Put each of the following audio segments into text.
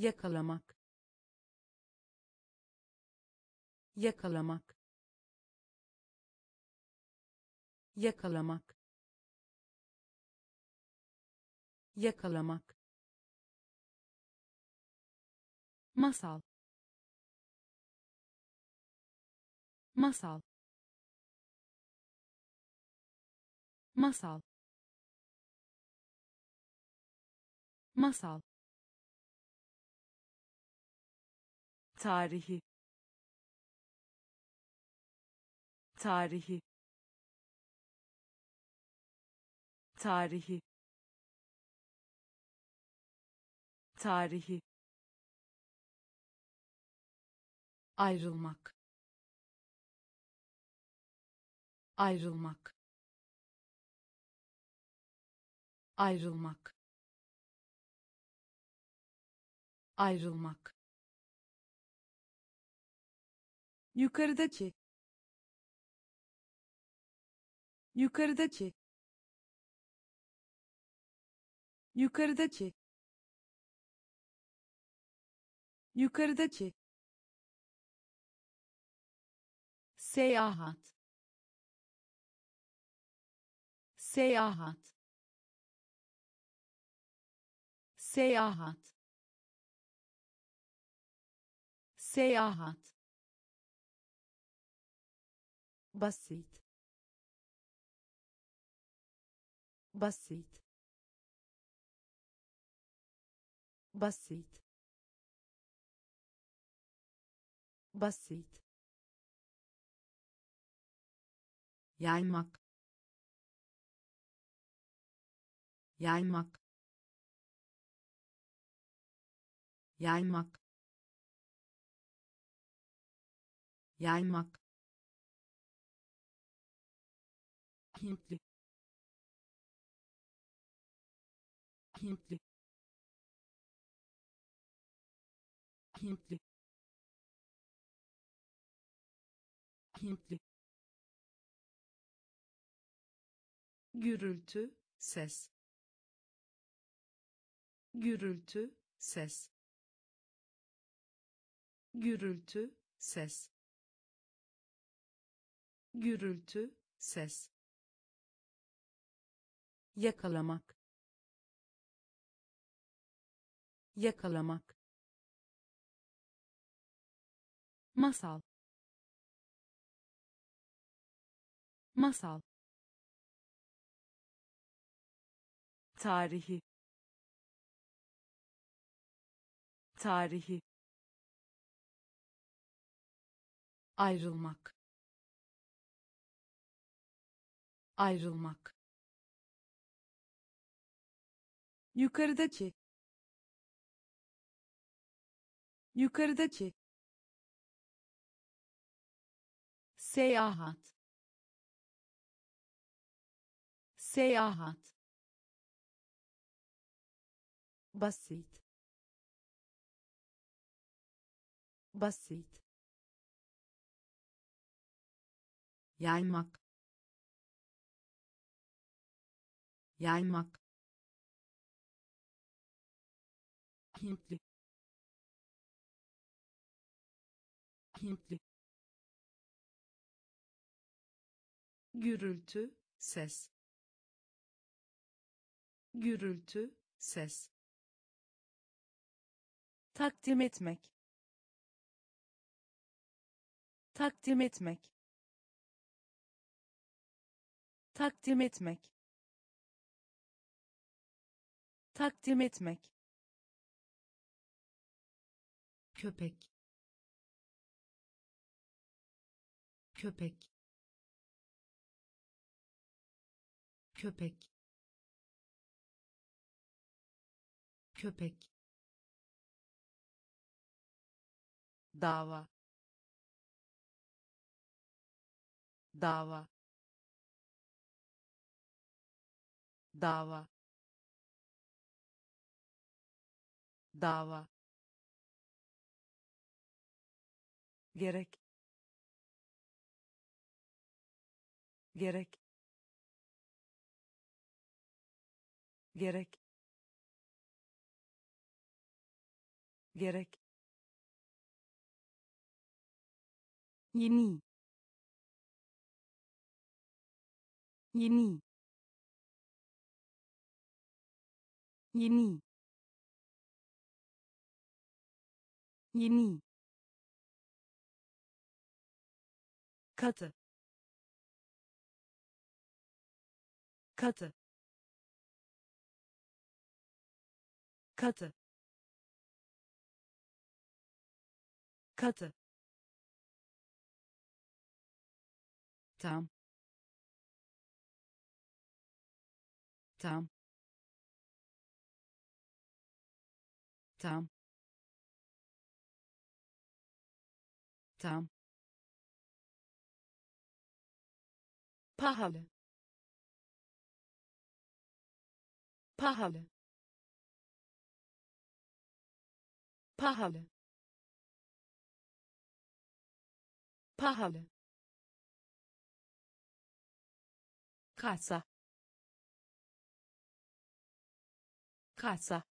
yakalamak, yakalamak, yakalamak, yakalamak, masal, masal, masal, masal, tarihi, tarihi, tarihi, tarihi, ayrılmak, ayrılmak, ayrılmak, ayrılmak, yukarıdaki, yukarıdaki, yukarıdaki, yukarıdaki, seyahat, seyahat, seyahat, seyahat, basit, basit, basit, basit, yaymak, yaymak, yaymak, yaymak, Hintli, Hintli, Hintli, Hintli, gürültü, ses, gürültü, ses, gürültü, ses, gürültü, ses, yakalamak, yakalamak, masal, masal, tarihi, tarihi, ayrılmak, ayrılmak, yukarıdaki, yukarıdaki, seyahat, seyahat, basit, basit, yaymak, yaymak, Hintli, Hintli, gürültü, ses, gürültü, ses, takdim etmek, takdim etmek, takdim etmek, takdim etmek, köpek, köpek, köpek, köpek, dava, dava, dava, dava, gerek, gerek, gerek, gerek, yeni, yeni, yeni, yeni, katı, katı, katı, katı, tam, tam, tam, tam, pahalı, pahalı, pahalı, pahalı, kasa, kasa,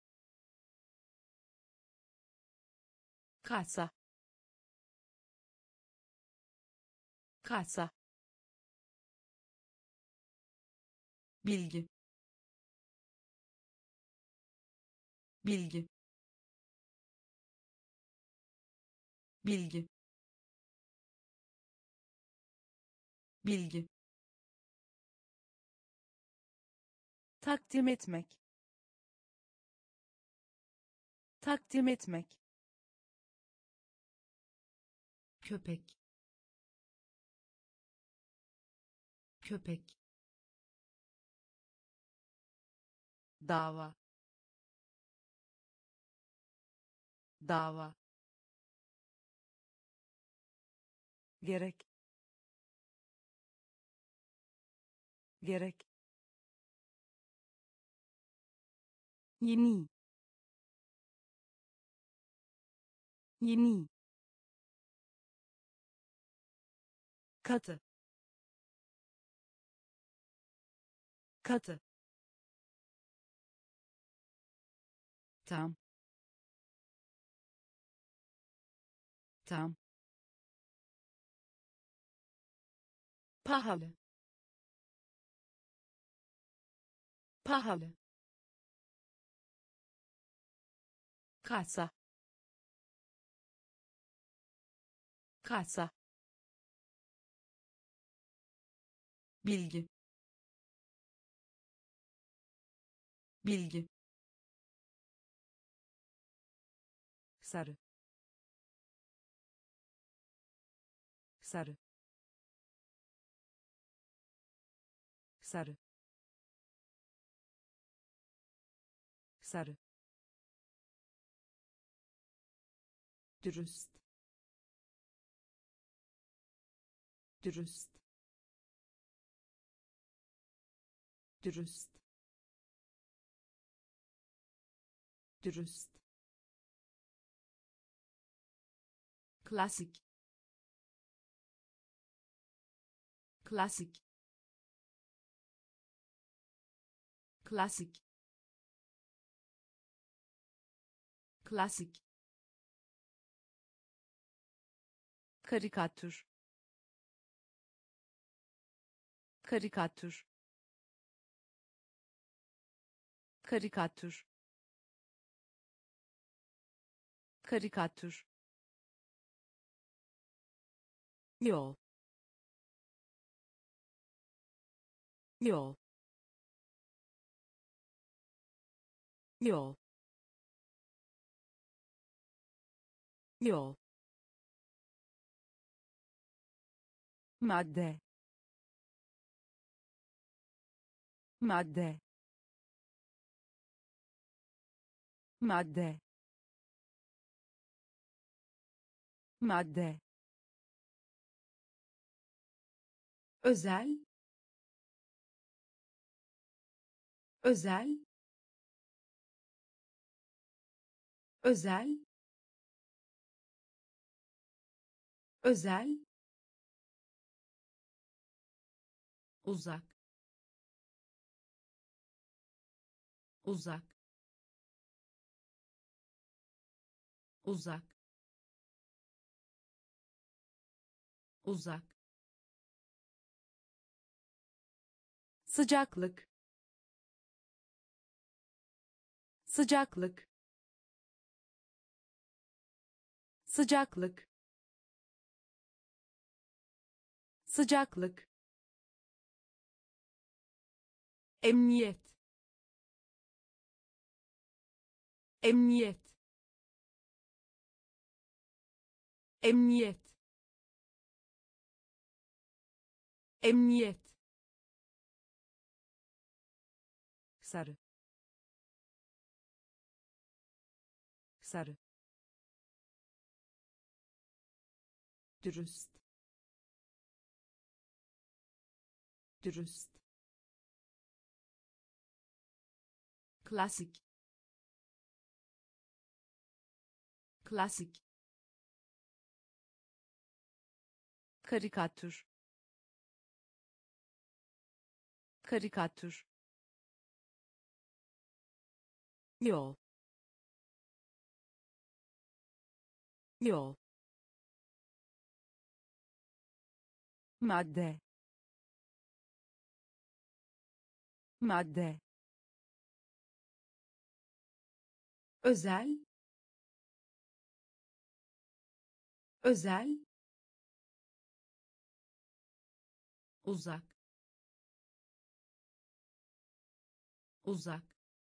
kasa, kasa, bilgi, bilgi, bilgi, bilgi, takdim etmek, takdim etmek, köpek, köpek, dava, dava, gerek, gerek, yeni, yeni, katı, katı, tam, tam, pahalı, pahalı, kasa, kasa, bilgi, bilgi, sarı, sarı, sarı, sarı, dürüst, dürüst, dürüst, dürüst, klasik, klasik, klasik, klasik, karikatür, karikatür, karikatür, karikatür, yol, yol, yol, yol, madde, madde, madde, madde, özel, özel, özel, özel, uzak, uzak, uzak, uzak, sıcaklık, sıcaklık, sıcaklık, sıcaklık, emniyet, emniyet, emniyet, emniyet, sarı, sarı, dürüst, dürüst, klasik, klasik, karikatür, karikatür, yol, yol, madde, madde, özel, özel, uzak, uzak,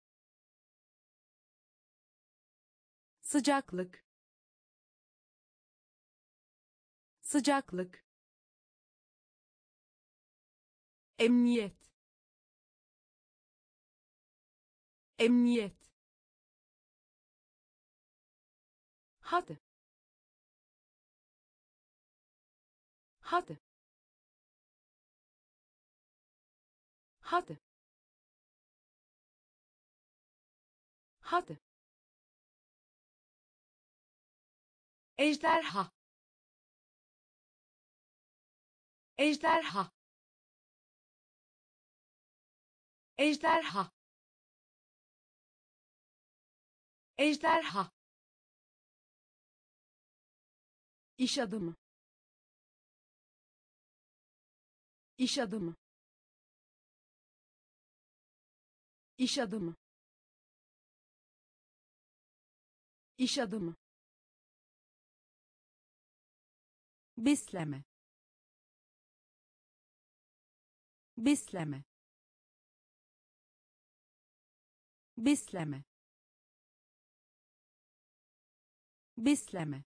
sıcaklık, sıcaklık, emniyet, emniyet, hadi, hadi, hadi, hadi, ejderha, ejderha, ejderha, ejderha, iş adamı, iş adamı, iş adamı, iş adamı, besleme, besleme, besleme, besleme,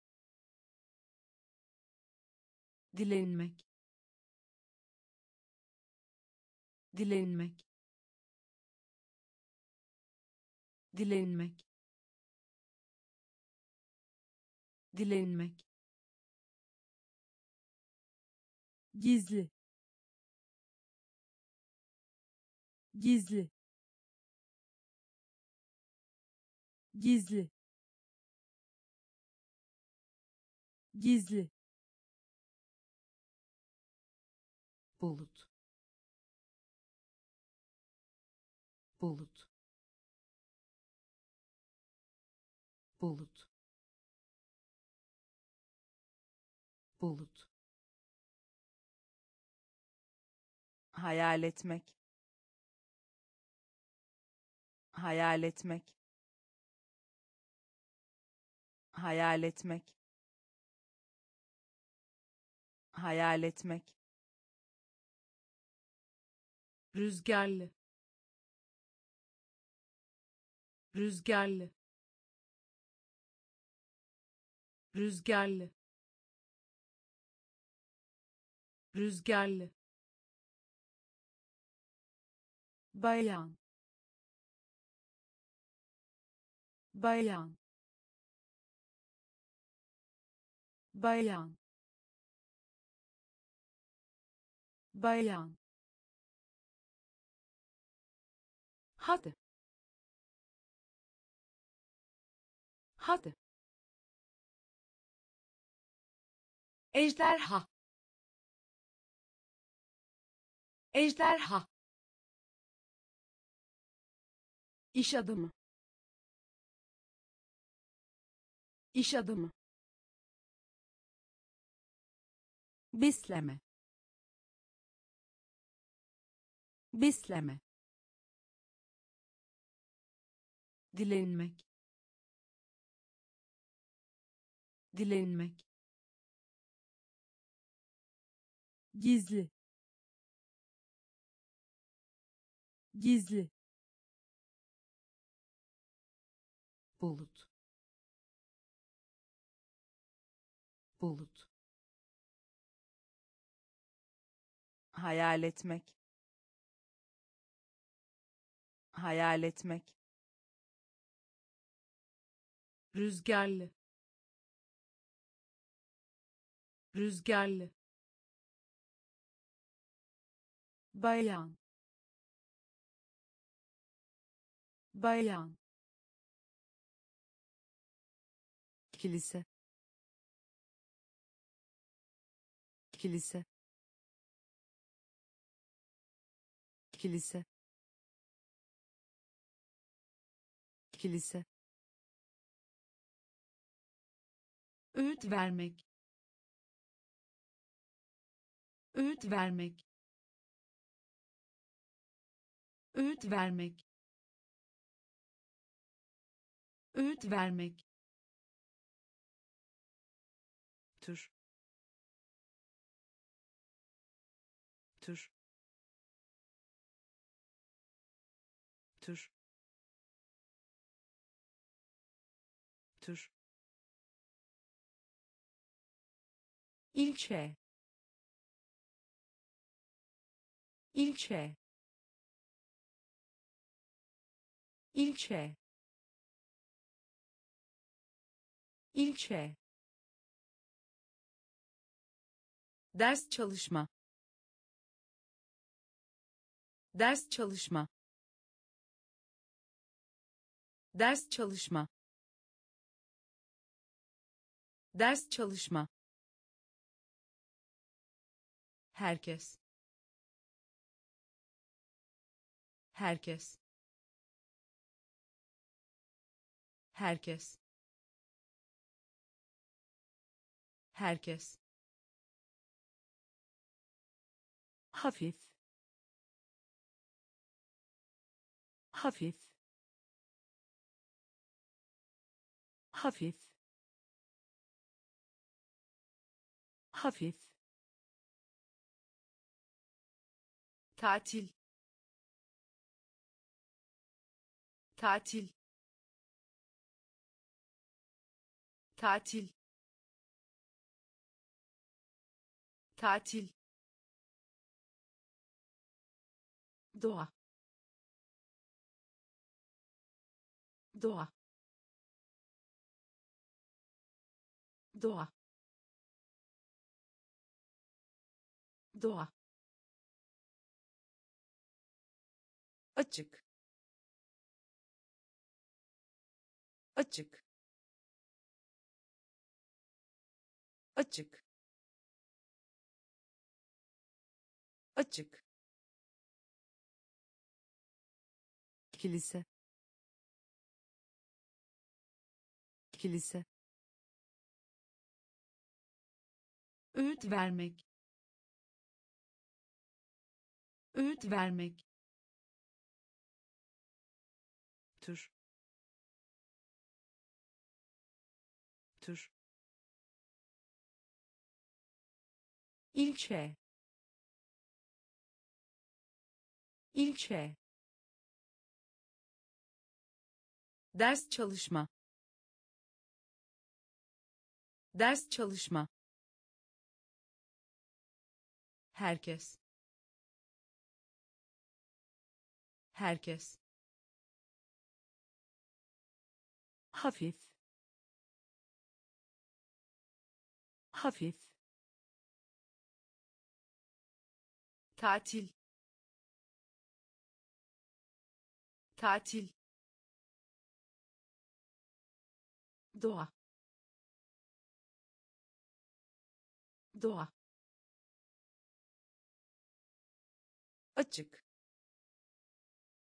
dilenmek, dilenmek, dilenmek, dilenmek, gizli, gizli, gizli, gizli, bulut, bulut, bulut, bulut, hayal etmek, hayal etmek, hayal etmek, hayal etmek, rüzgarlı, rüzgarlı, rüzgarlı, rüzgarlı, bayan, bayan, bayan, bayan, hadi, hadi, ejderha, ejderha, iş adamı, İş adamı. Besleme. Besleme. Dilenmek. Dilenmek. Gizli. Gizli. Bulut. Bulut. Hayal etmek. Hayal etmek. Rüzgarlı. Rüzgarlı. Bayan. Bayan. Kilise. Kilise. Kilise. Kilise. Öğüt vermek. Öğüt vermek. Öğüt vermek. Öğüt vermek. Tür. Tür. Tür. Tür. İlçe. İlçe. İlçe. İlçe. Ders çalışma. Ders çalışma. Ders çalışma. Ders çalışma. Herkes. Herkes. Herkes. Herkes. Hafif. Hafif. Hafif. Hafif. Tatil. Tatil. Tatil. Tatil. Doğa. Doğa. Doğa. Doğa. Açık. Açık. Açık. Açık. Kilise. Kilise. Öğüt vermek. Öğüt vermek. Tür. Tür. İlçe. İlçe. Ders çalışma. Ders çalışma. Herkes. Herkes. Hafif. Hafif. Tatil. Tatil. Doğa. Doğa. Açık.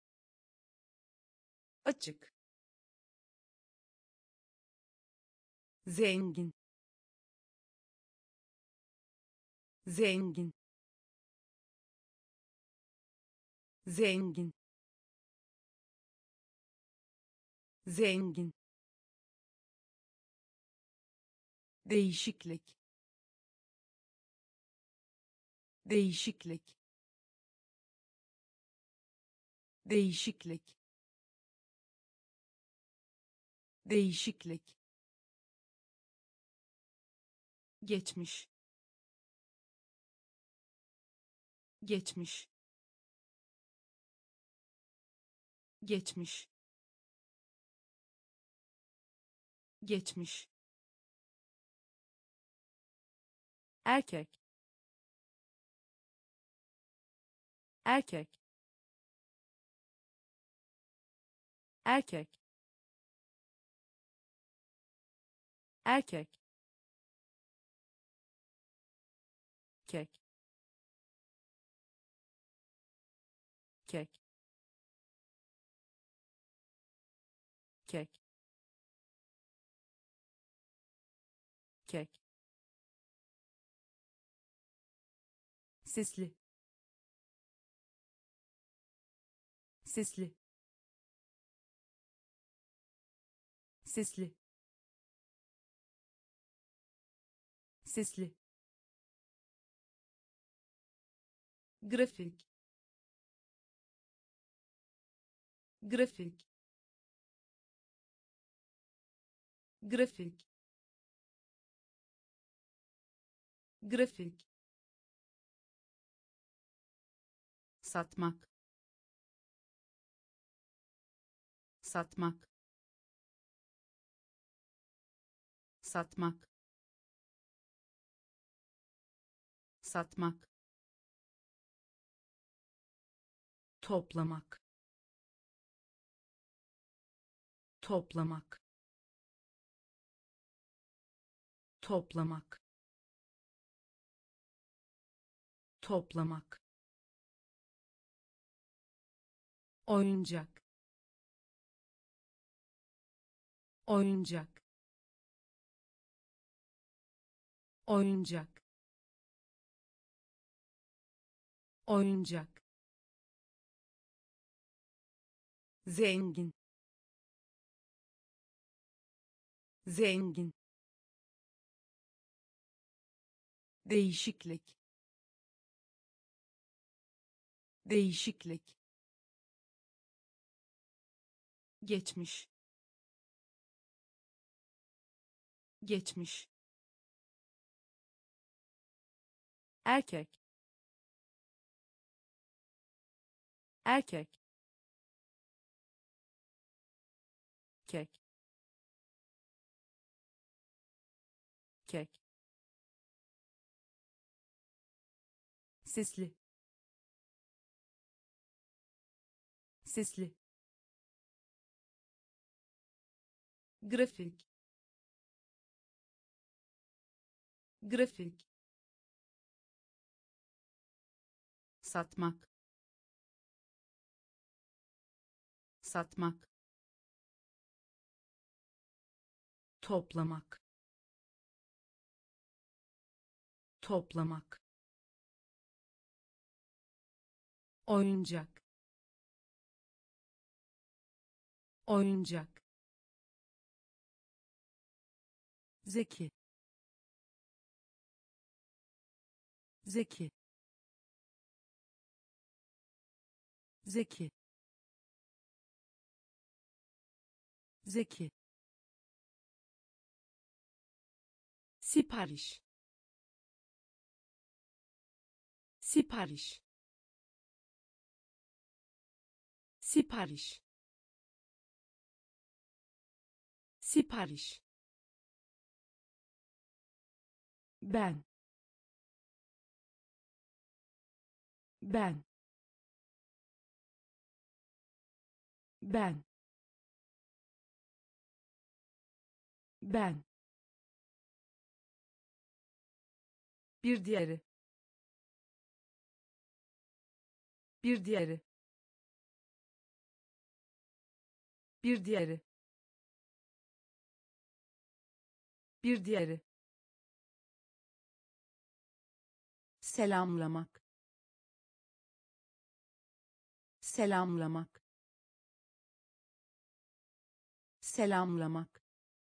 Açık. zengin, zengin, zengin, zengin, değişiklik, değişiklik, değişiklik, değişiklik, geçmiş, geçmiş, geçmiş, geçmiş, erkek, erkek, erkek, erkek, kek, kek, kek, kek, sesli, sesli, sesli, sesli, grafik, grafik, grafik, grafik, satmak, satmak, satmak, satmak, toplamak, toplamak, toplamak, toplamak, oyuncak, oyuncak, oyuncak, oyuncak, zengin, zengin, değişiklik, değişiklik, geçmiş, geçmiş, erkek, erkek, kek, kek, sesli, sesli, grafik, grafik, satmak, satmak, toplamak, toplamak, oyuncak, oyuncak, zeki, zeki, zeki, zeki, sipariş, sipariş, sipariş, sipariş, ben, ben, ben, ben, bir diğeri, bir diğeri, bir diğeri, Bir diğeri. Selamlamak. Selamlamak. Selamlamak.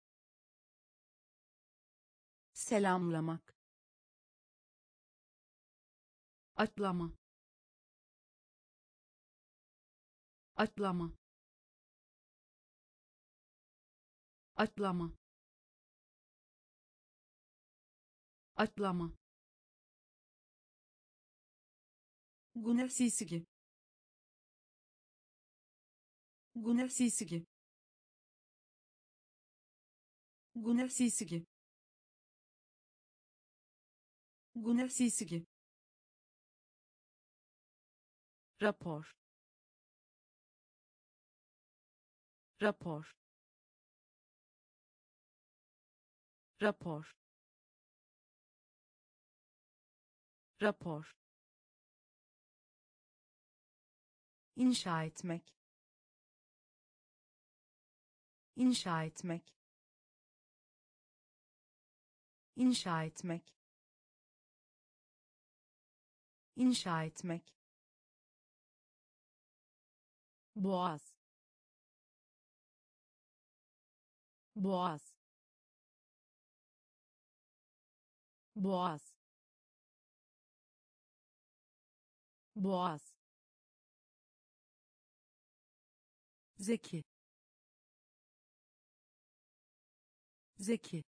Selamlamak. Atlama. Atlama. Atlama. Atlama. Güneşsizgi. Güneşsizgi. Güneşsizgi. Güneşsizgi. Rapor. Rapor. Rapor. Rapor. İnşa etmek. İnşa etmek. İnşa etmek. İnşa etmek. Boğaz. Boğaz. Boğaz. Boğaz. Zeki. Zeki.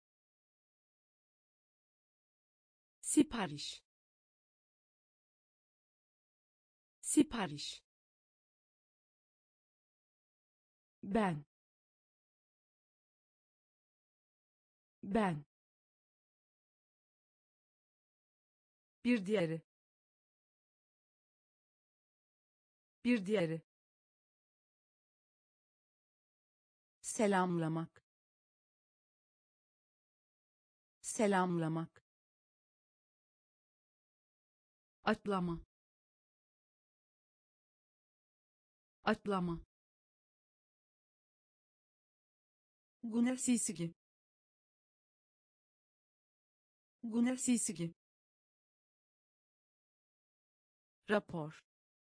Sipariş. Sipariş. Ben. Ben. Bir diğeri. Bir diğeri. Selamlamak. Selamlamak. Atlama. Atlama. Güneşsizgi. Güneşsizgi. Rapor.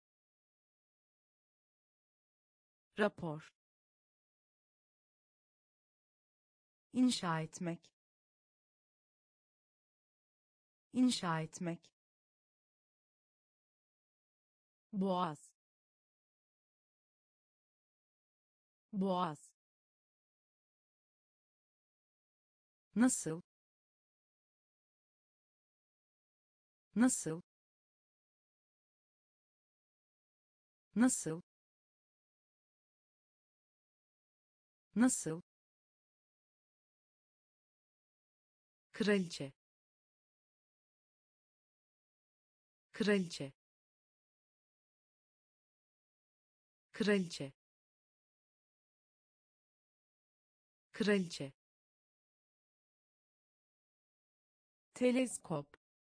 Rapor. İnşa etmek. İnşa etmek. Boğaz. Boğaz. Nasıl? Nasıl? Nasıl? Nasıl? Kraliçe. Kraliçe. Kraliçe. Kraliçe. Teleskop.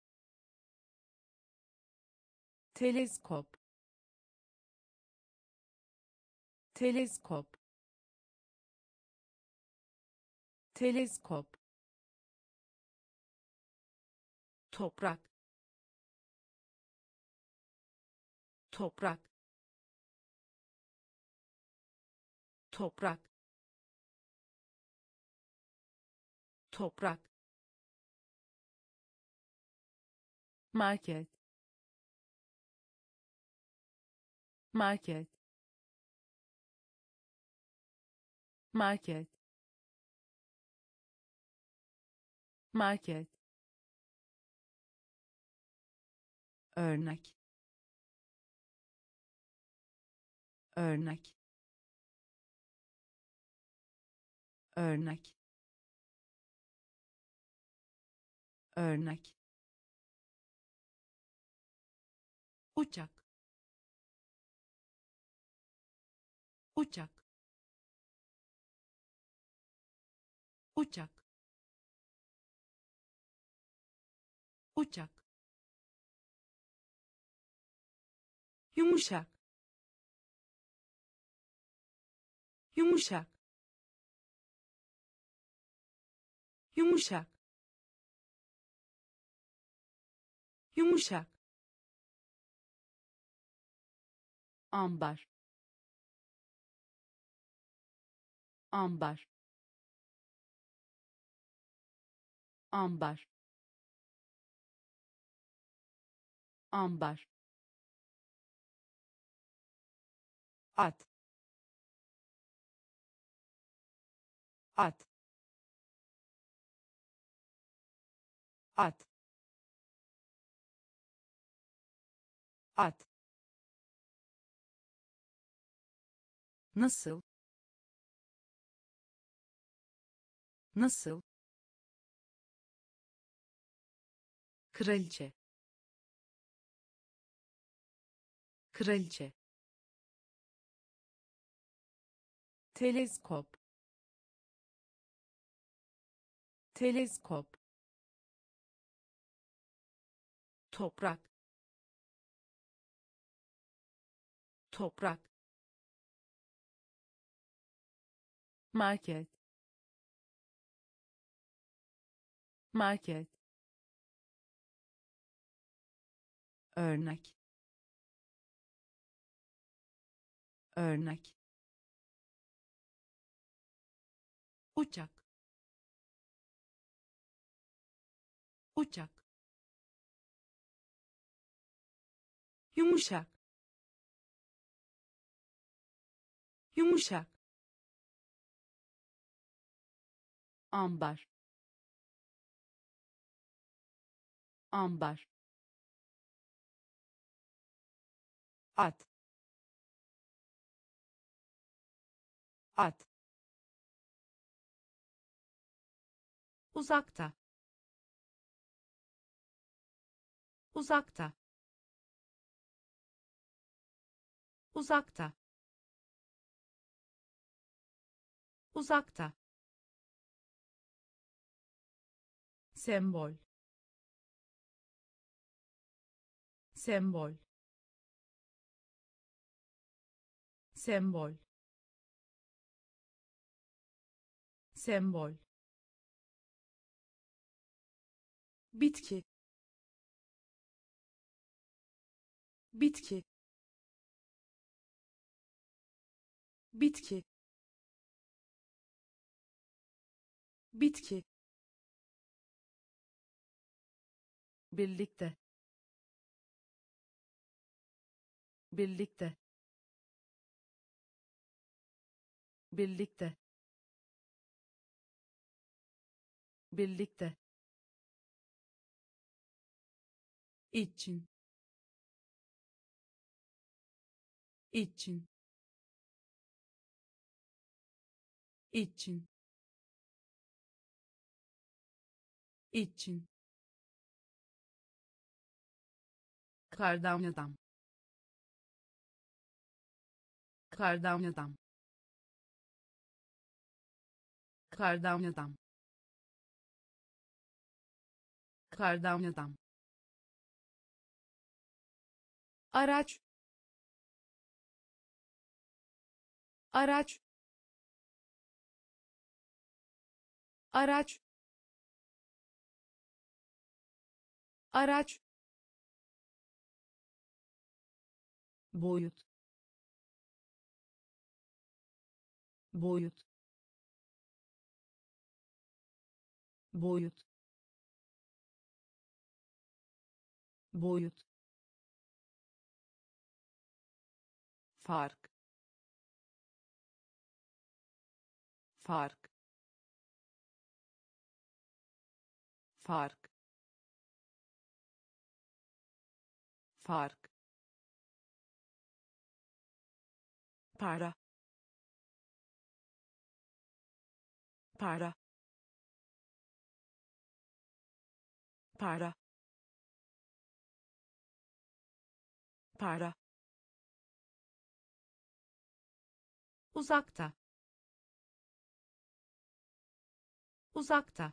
Teleskop. Teleskop. Teleskop. Toprak. Toprak. Toprak. Toprak. Market. Market. Market. Market. Örnek. Örnek. Örnek. Örnek. Uçak. Uçak. Uçak. Uçak. Yumuşak. Yumuşak. yumuşak, yumuşak, ambar, ambar, ambar, ambar, at, at, at, at, nasıl, nasıl, kraliçe, kraliçe, teleskop, teleskop, toprak, toprak, market, market, örnek, örnek, uçak, uçak, yumuşak, yumuşak, ambar, ambar, at, at, uzakta, uzakta, uzakta, uzakta, sembol, sembol, sembol, sembol, bitki, bitki, bitki, bitki, birlikte, birlikte, birlikte, birlikte, için, için, için, için, kardan adam, kardan adam, kardan adam, kardan adam, araç, araç, araç, araç, boyut, boyut, boyut, boyut, fark, fark, fark, fark, para, para, para, para, uzakta, uzakta,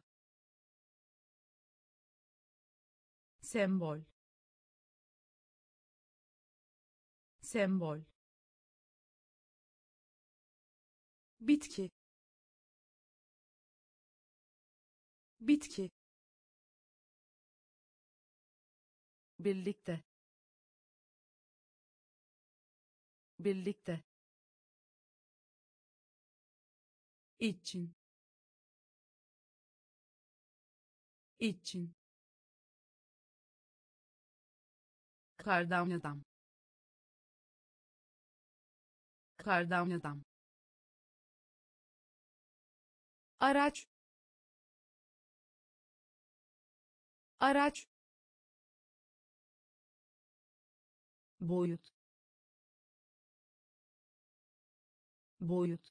sembol, sembol, bitki, bitki, birlikte, birlikte, için, için, kardan adam, kardan adam, araç, araç, boyut, boyut,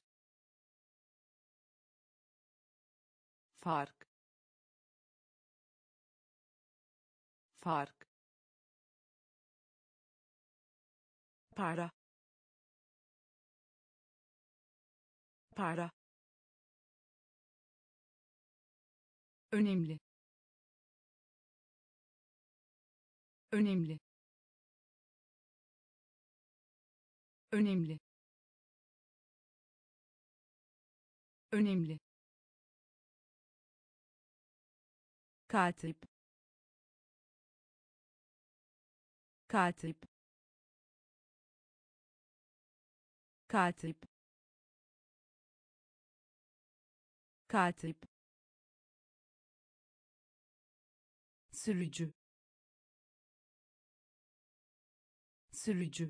fark, fark, para, para, önemli, önemli, önemli, önemli, katip, katip, katip, katip, sürücü, sürücü,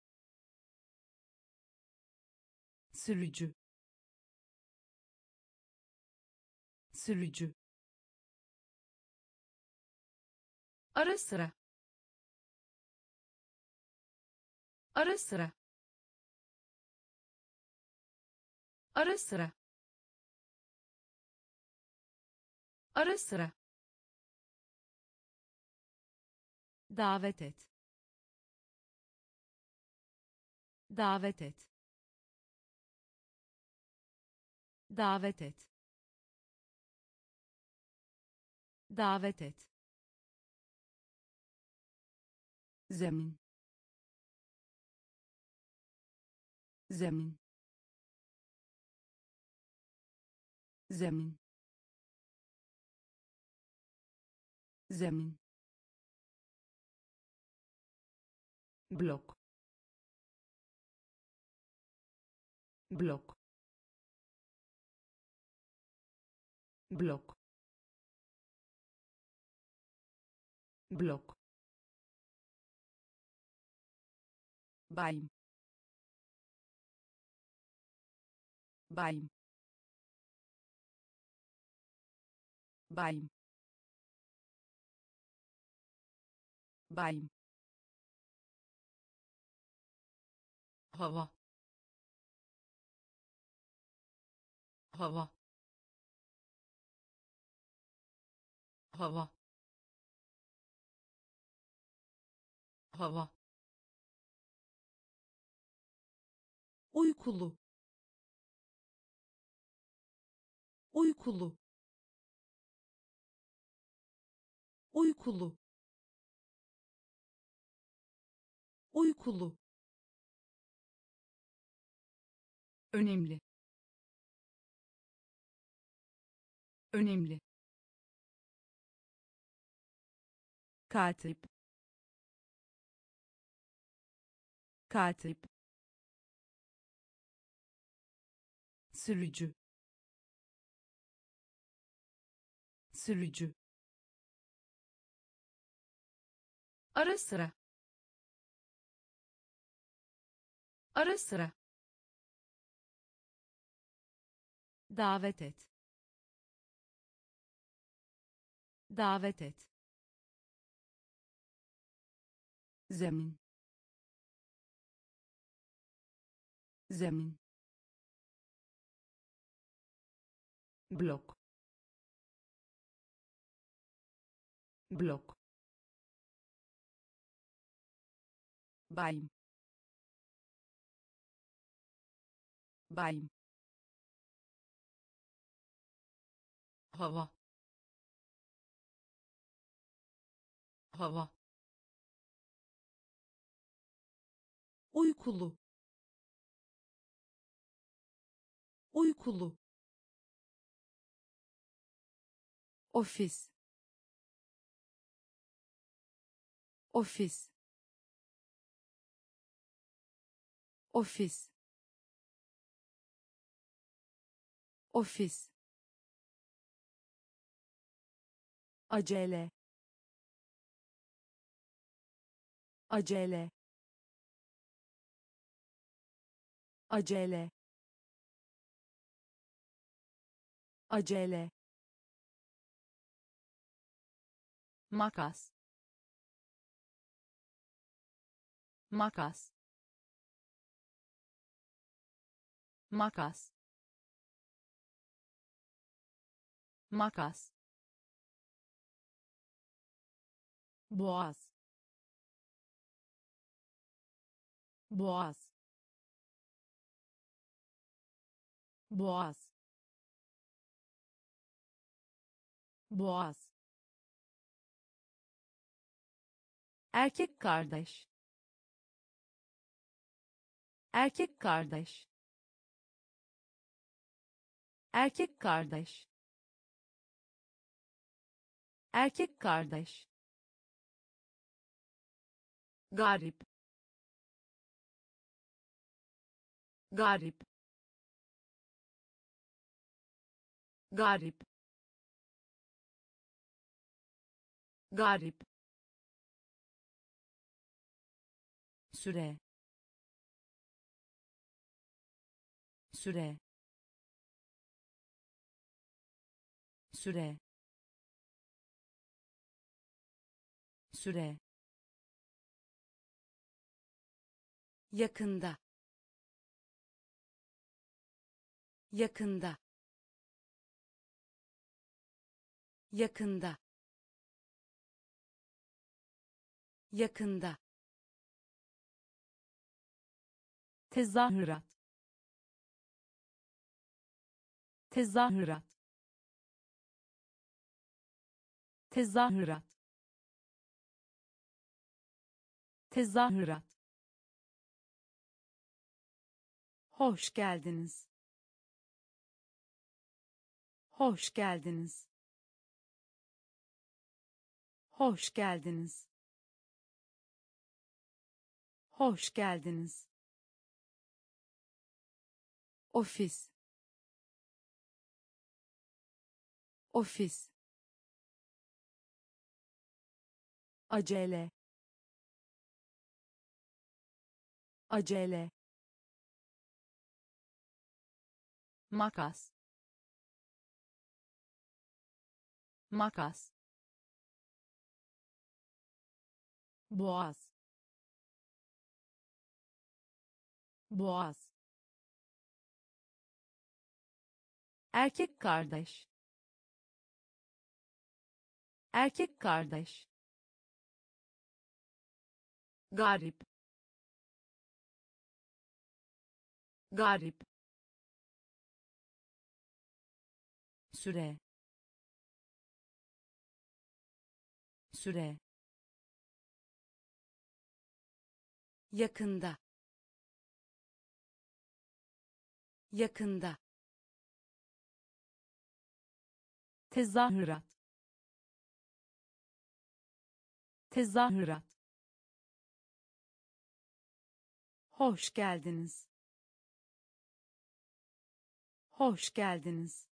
sürücü, sürücü, ara sıra, ara sıra, ara sıra, ara sıra, davet et, davet et, davet et, davet et, zemin, zemin, zemin, zemin, blok, blok, blok, blok, bayım, bayım, bayım, bayım, hava, hava, hava, hava, uykulu, uykulu, uykulu, uykulu, önemli, önemli, katip, katip, sürücü, sürücü, ara sıra, ara sıra, davet et, davet et, zemin, zemin, blok, blok, bayım, bayım, hava, hava, uykulu, uykulu, ofis, ofis, ofis, ofis, acele, acele, acele, acele, makas, makas, makas, makas, boğaz, boğaz, boğaz, boğaz, erkek kardeş, erkek kardeş, erkek kardeş, erkek kardeş, garip, garip, garip, garip, süre, süre, süre, süre, yakında, yakında, yakında, yakında, tezahürat, tezahürat, tezahürat, tezahürat, hoş geldiniz, hoş geldiniz, hoş geldiniz, hoş geldiniz, ofis, ofis, acele, acele, makas, makas, boğaz, boğaz, erkek kardeş, erkek kardeş, garip, garip, süre, süre, yakında, yakında, tezahürat, tezahürat, hoş geldiniz, hoş geldiniz,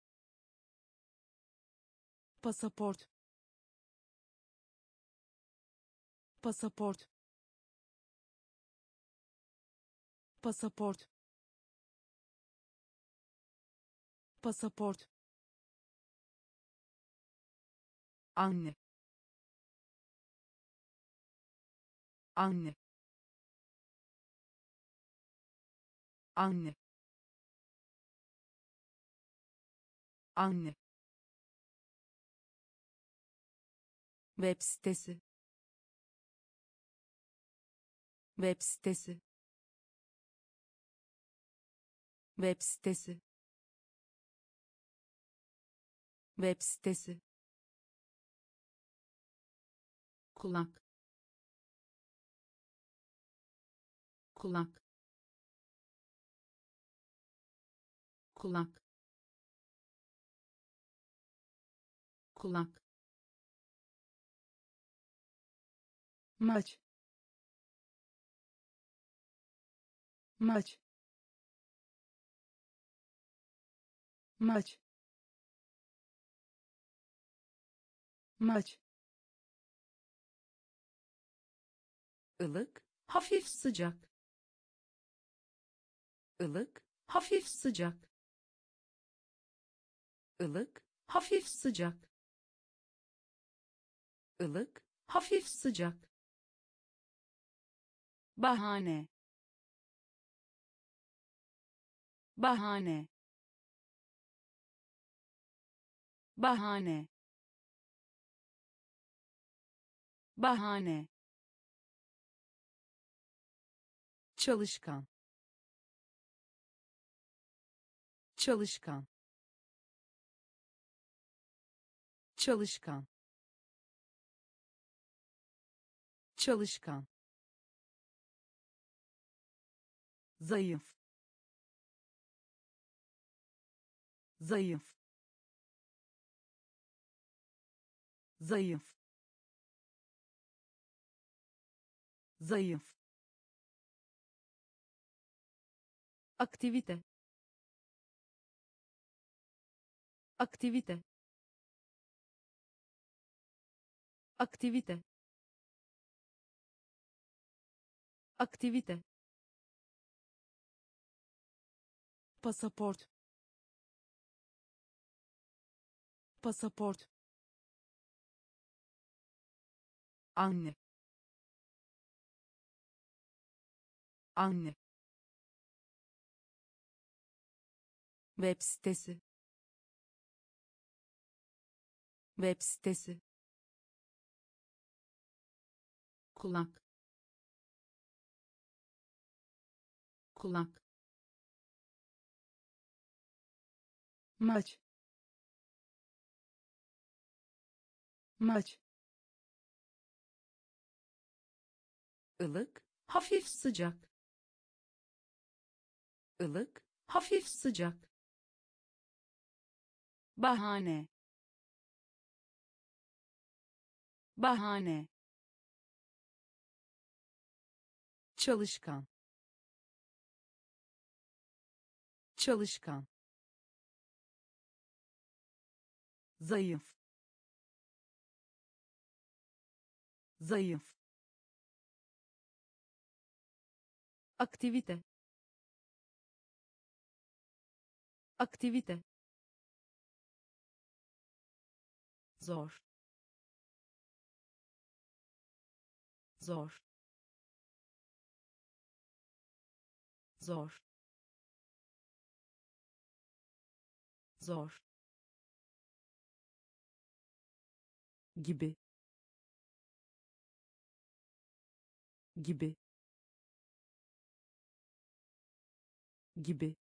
pasaport, pasaport, pasaport, pasaport, anne, anne, anne, anne, web sitesi, web sitesi, web sitesi, web sitesi, kulak, kulak, kulak, kulak, maç, maç, maç, maç, ılık, hafif sıcak, ılık, hafif sıcak, ılık, hafif sıcak, ılık, hafif sıcak, bahane, bahane, bahane, bahane, çalışkan, çalışkan, çalışkan, çalışkan, zayıf, zayıf, zayıf, zayıf, aktivite, aktivite, aktivite, aktivite, pasaport, pasaport, anne, anne, web sitesi, web sitesi, kulak, kulak, maç, maç, ılık, hafif sıcak, ılık, hafif sıcak, bahane, bahane, çalışkan, çalışkan, zayıf, zayıf, aktivite, aktivite, zor, zor, zor, zor, gibi, gibi, gibi,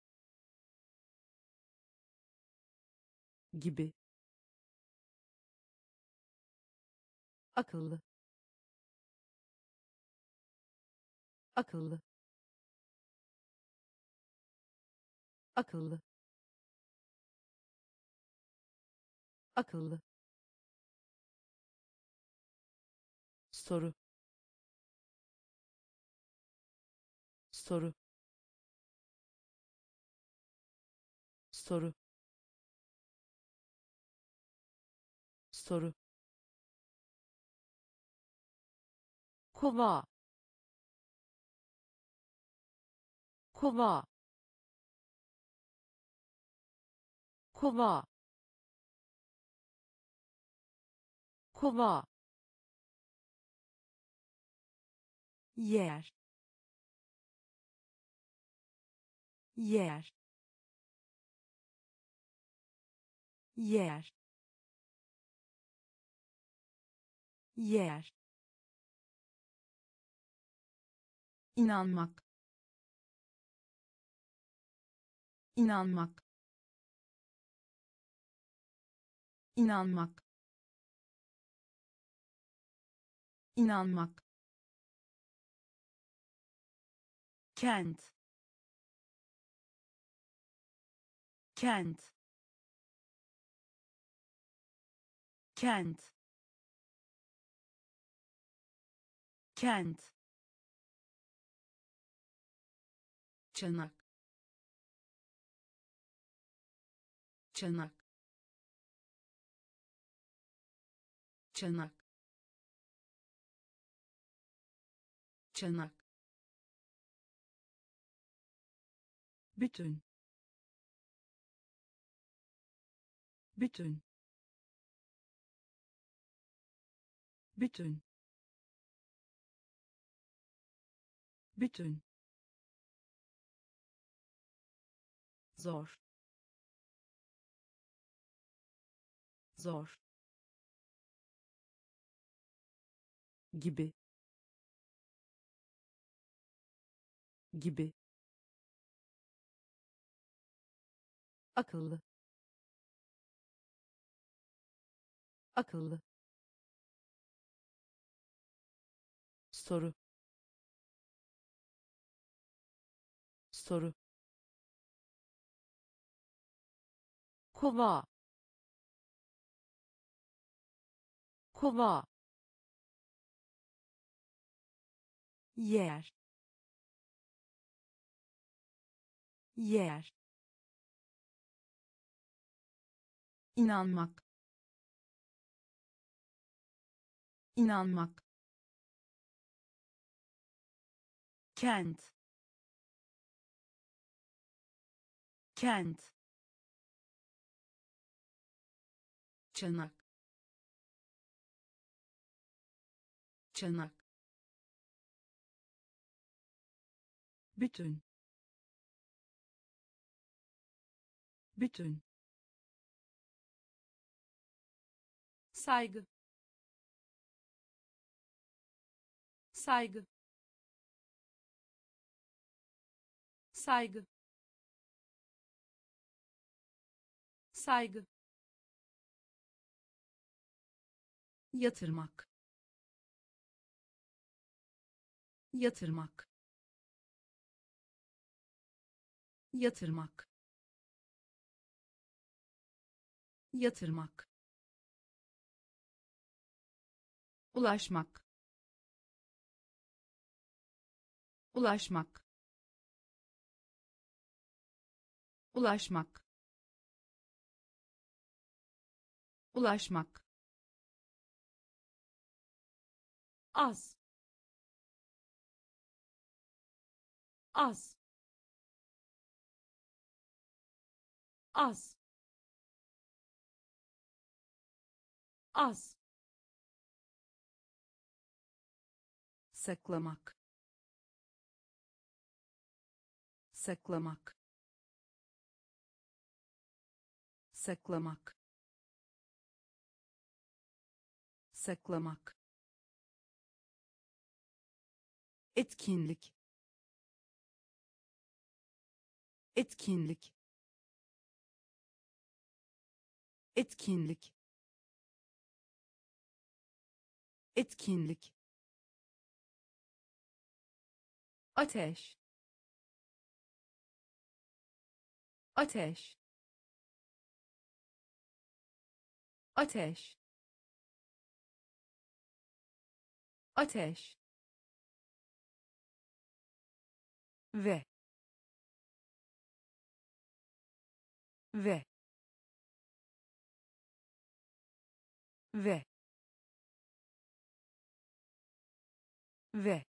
gibi, akıllı, akıllı, akıllı, akıllı, soru, soru, soru, soru, kova, kova, kova, kova, yer, yer, yer, yer, inanmak, inanmak, inanmak, inanmak, kent, kent, kent, kent, çanak, çanak, çanak, çanak, bütün, bütün, bütün, bütün, zor, zor, gibi, gibi, akıllı, akıllı, soru, soru, kova, kova, yer, yer, inanmak, inanmak, kent, kent, çanak, çanak, bütün, bütün, saygı, saygı, saygı, saygı, yatırmak, yatırmak, yatırmak, yatırmak, ulaşmak, ulaşmak, ulaşmak, ulaşmak, az, az, az, az, saklamak, saklamak, saklamak, saklamak, etkinlik, etkinlik, etkinlik, etkinlik, ateş, ateş, ateş, ateş, ve, ve, ve, ve,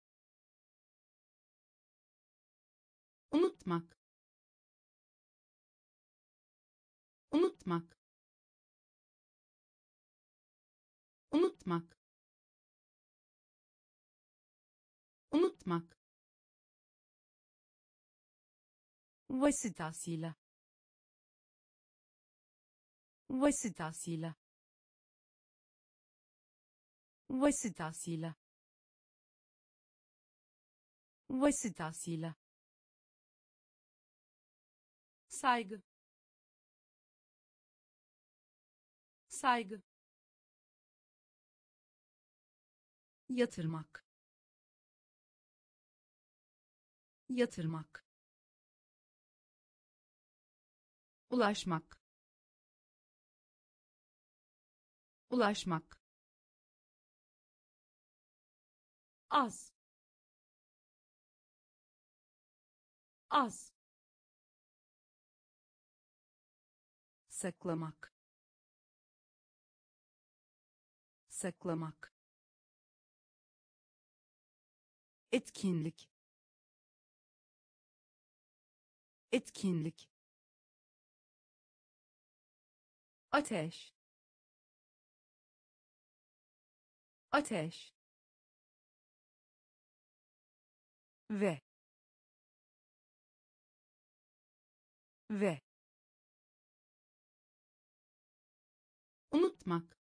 unutmak, unutmak, unutmak, unutmak, vasıtasıyla, vasıtasıyla, vasıtasıyla, vasıtasıyla, saygı, saygı, yatırmak, yatırmak, ulaşmak, ulaşmak, az, az, saklamak, saklamak, etkinlik, etkinlik, ateş, ateş, ve, ve, unutmak,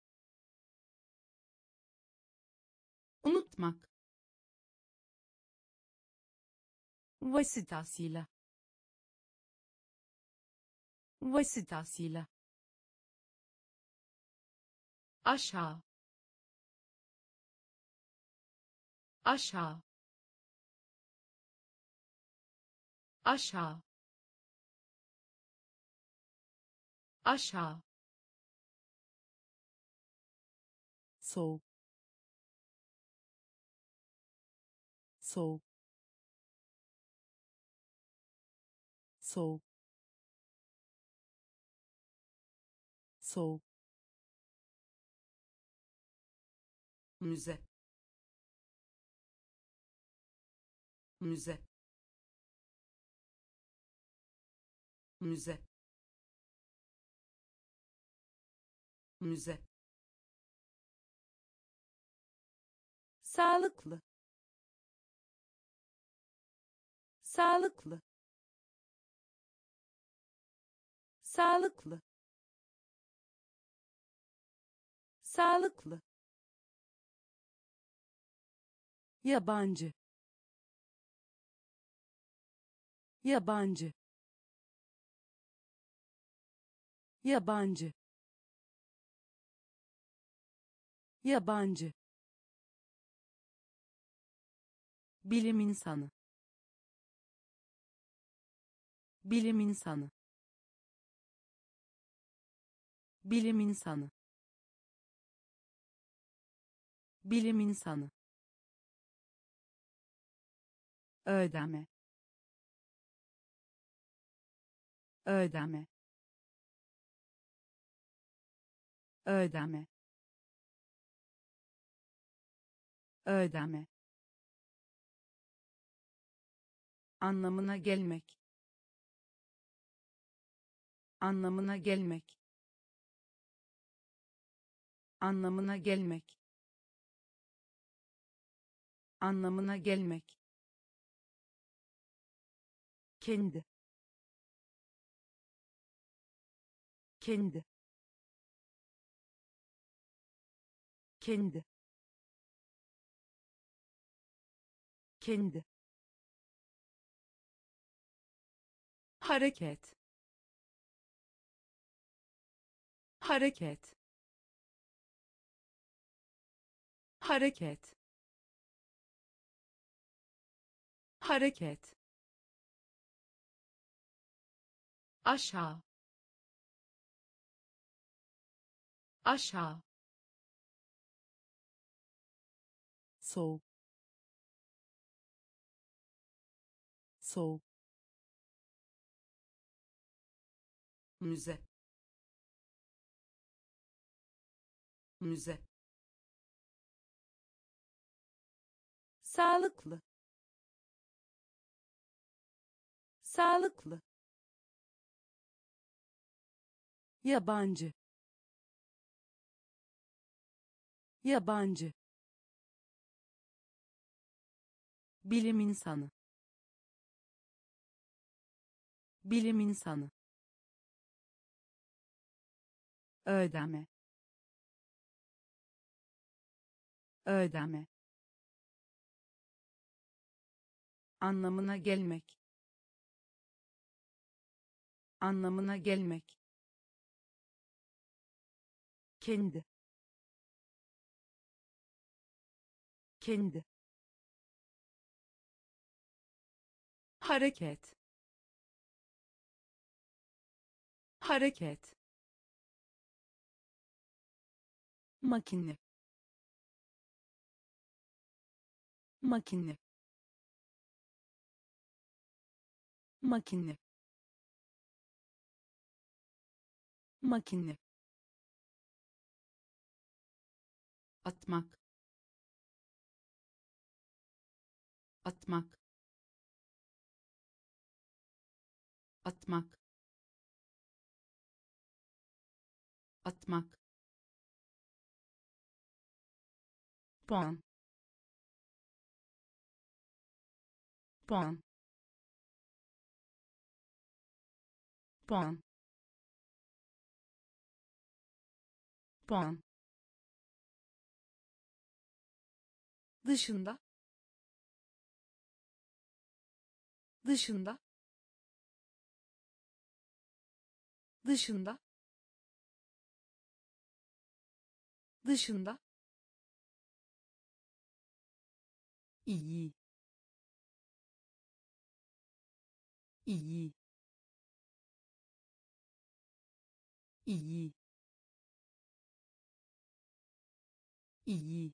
unutmak, vasıtasıyla, vasıtasıyla, aşağı, aşağı, aşağı, aşağı, soğuk, soğuk, soğuk, soğuk, müze, müze, müze, müze, sağlıklı, sağlıklı, sağlıklı, sağlıklı, yabancı, yabancı, yabancı, yabancı, bilim insanı, bilim insanı, bilim insanı, bilim insanı, ödeme, ödeme, ödeme, ödeme, anlamına gelmek, anlamına gelmek, anlamına gelmek, anlamına gelmek, kendi, kendi, kendi, kendi, hareket, hareket, hareket, hareket, aşağı, aşağı, soğuk, soğuk, müze, müze, sağlıklı, sağlıklı, yabancı, yabancı, bilim insanı, bilim insanı, ödeme, ödeme, anlamına gelmek, anlamına gelmek, kendi, kendi, hareket, hareket, makine makine makine makine atmak atmak atmak atmak puan puan puan puan dışında dışında dışında dışında iyi iyi iyi iyi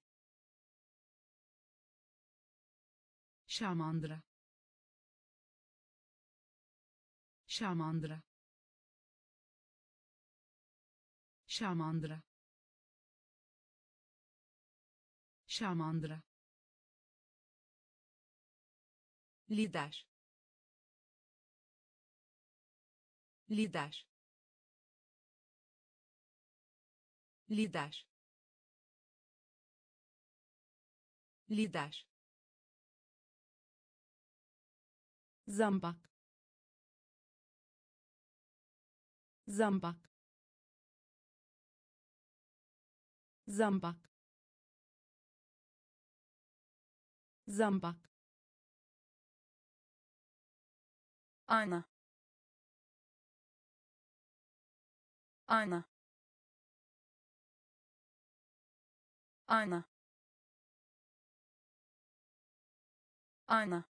şamandıra şamandıra şamandıra şamandıra lider lider lider lider zambak zambak zambak zambak ayna ayna ayna ayna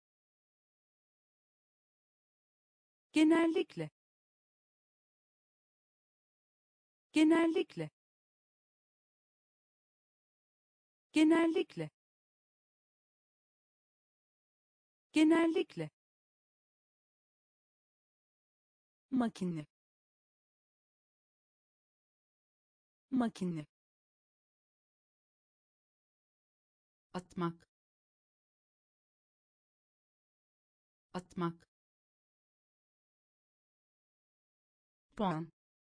genellikle genellikle genellikle genellikle makine makine atmak atmak puan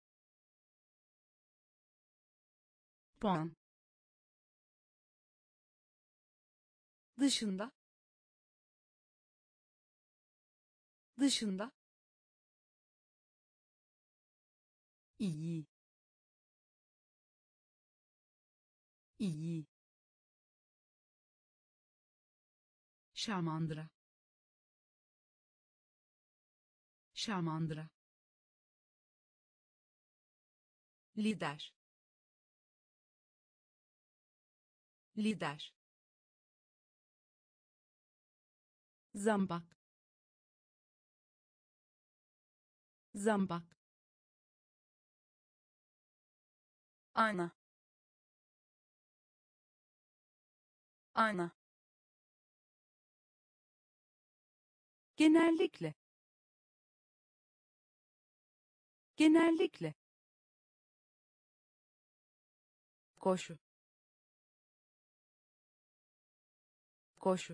puan dışında dışında iyi iyi şamandıra şamandıra lider lider zambak zambak ayna ayna genellikle genellikle koşu koşu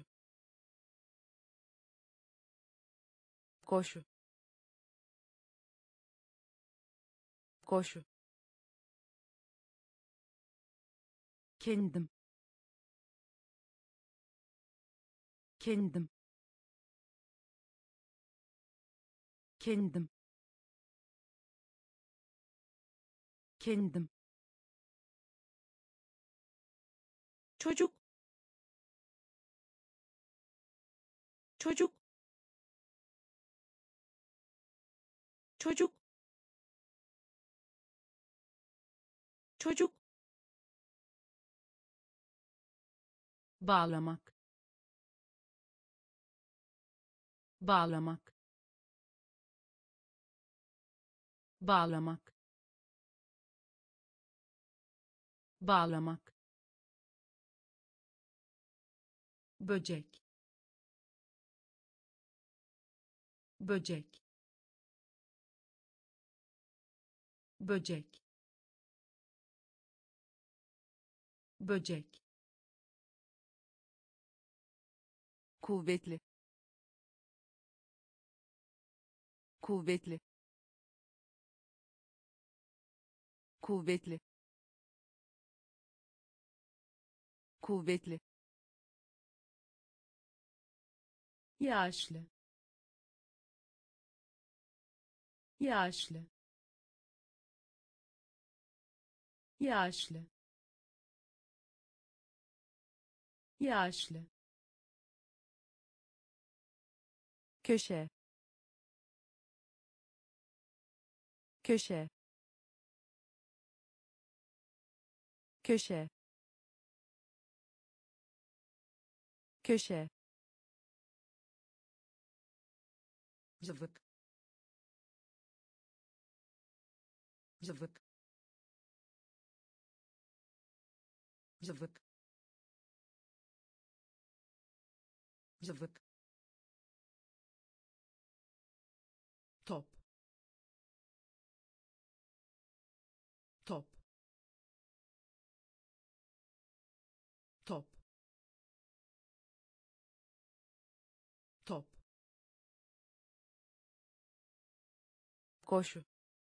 koşu koşu kendim kendim kendim kendim çocuk çocuk çocuk çocuk bağlamak bağlamak bağlamak bağlamak, böcek, böcek, böcek, böcek, kuvvetli, kuvvetli, kuvvetli, kuvvetli, yaşlı, yaşlı, yaşlı, yaşlı, köşe, köşe, köşe, köşe, zıvık, zıvık, zıvık, zıvık, top, top, top, top, koşu,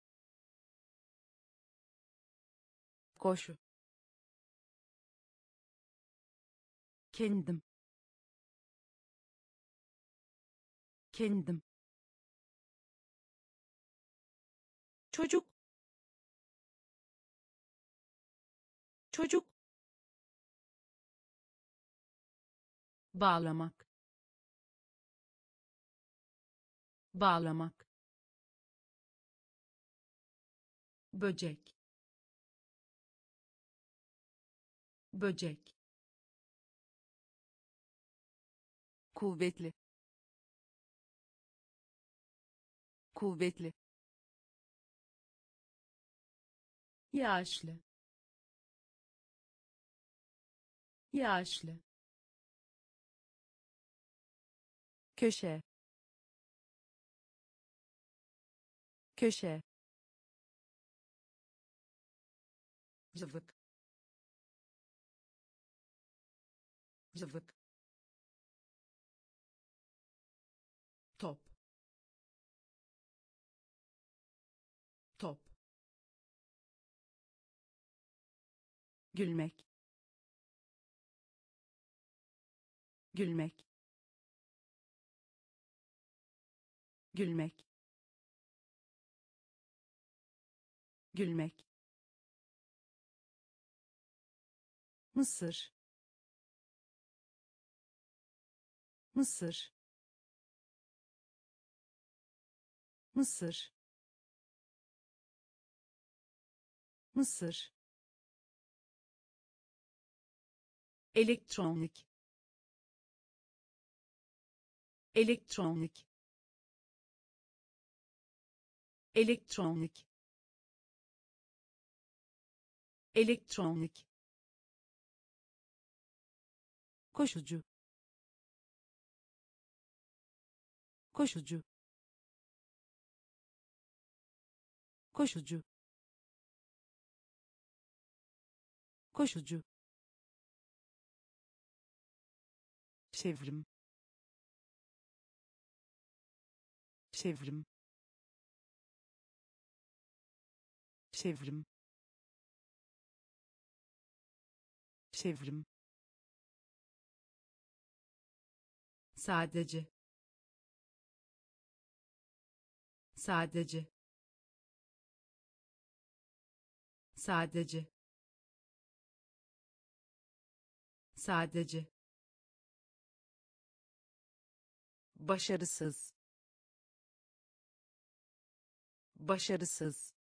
koşu, kendim, kendim, çocuk, çocuk, bağlamak, bağlamak, böcek, böcek, kuvvetli, kuvvetli, yaşlı, yaşlı, köşe, köşe, zıvık, zıvık, top, top, gülmek, gülmek, gülmek, gülmek, Mısır, Mısır, Mısır, Mısır, elektronik, elektronik, elektronik, elektronik, koşucu, koşucu, koşucu, koşucu, çevrim, çevrim, çevrim, çevrim, sadece, sadece, sadece, sadece, başarısız, başarısız,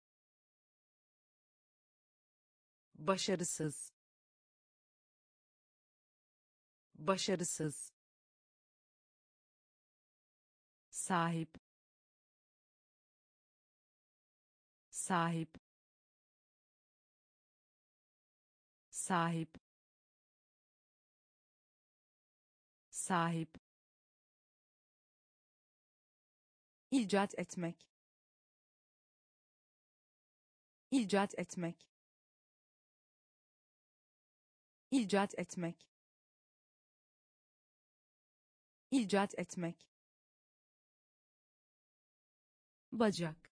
başarısız, başarısız, sahip, sahip, sahip, sahip, icat etmek, icat etmek, icat etmek, icat etmek, bacak,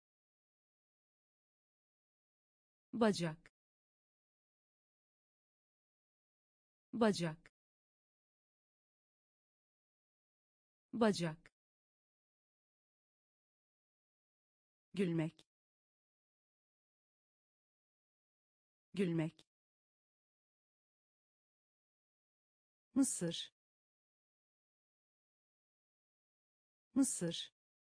bacak, bacak, bacak, gülmek, gülmek, Mısır, Mısır,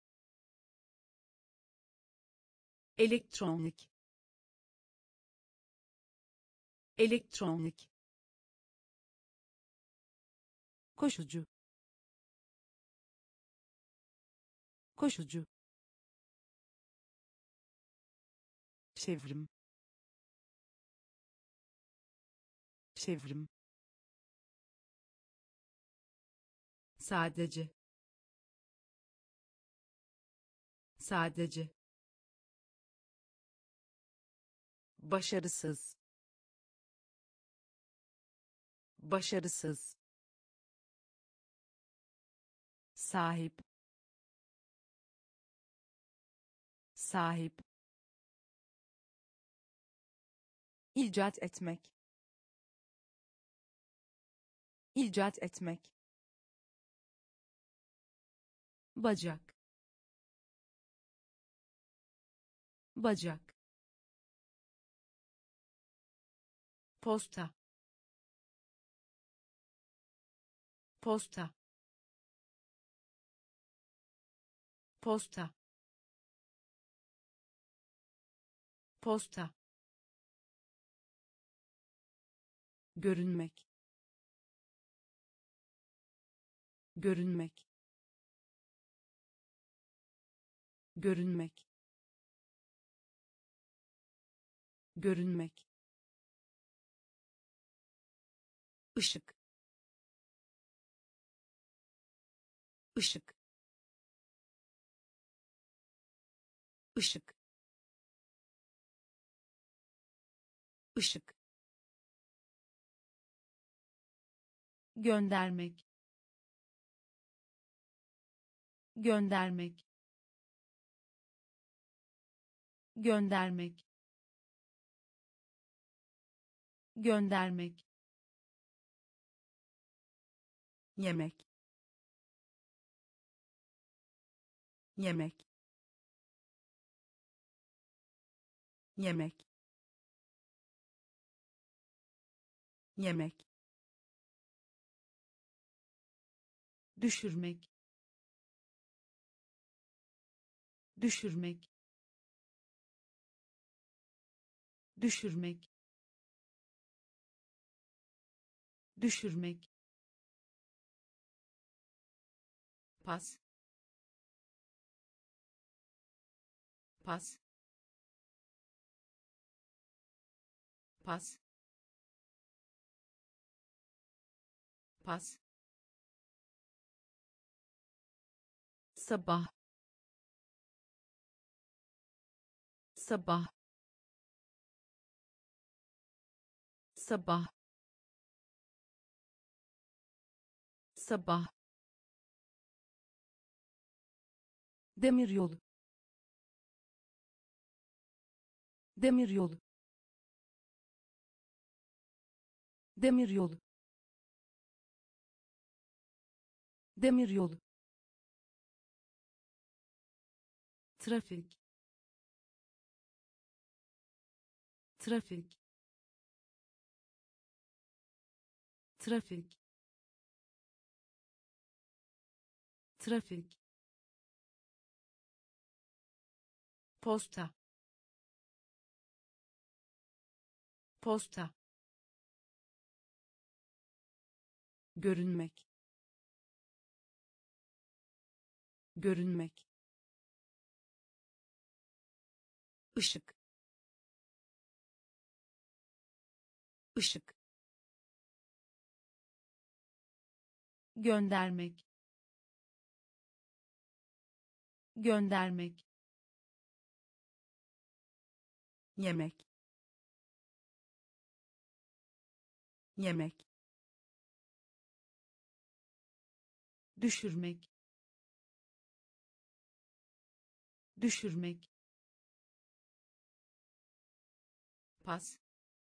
elektronik, elektronik, koşucu, koşucu, çevrim, çevrim, sadece, sadece, başarısız, başarısız, sahip, sahip, icat etmek, icat etmek, bacak, bacak, posta, posta, posta, posta, görünmek, görünmek, görünmek, görünmek, ışık, ışık, ışık, ışık, göndermek, göndermek, göndermek, göndermek, yemek, yemek, yemek, yemek, düşürmek, düşürmek, düşürmek, düşürmek, pas, pas, pas, pas, sabah, sabah, sabah, sabah, demiryolu, demiryolu, demiryolu, demiryolu, trafik, trafik, trafik, trafik, posta, posta, görünmek, görünmek, ışık, ışık, göndermek, göndermek, yemek, yemek, düşürmek, düşürmek, pas,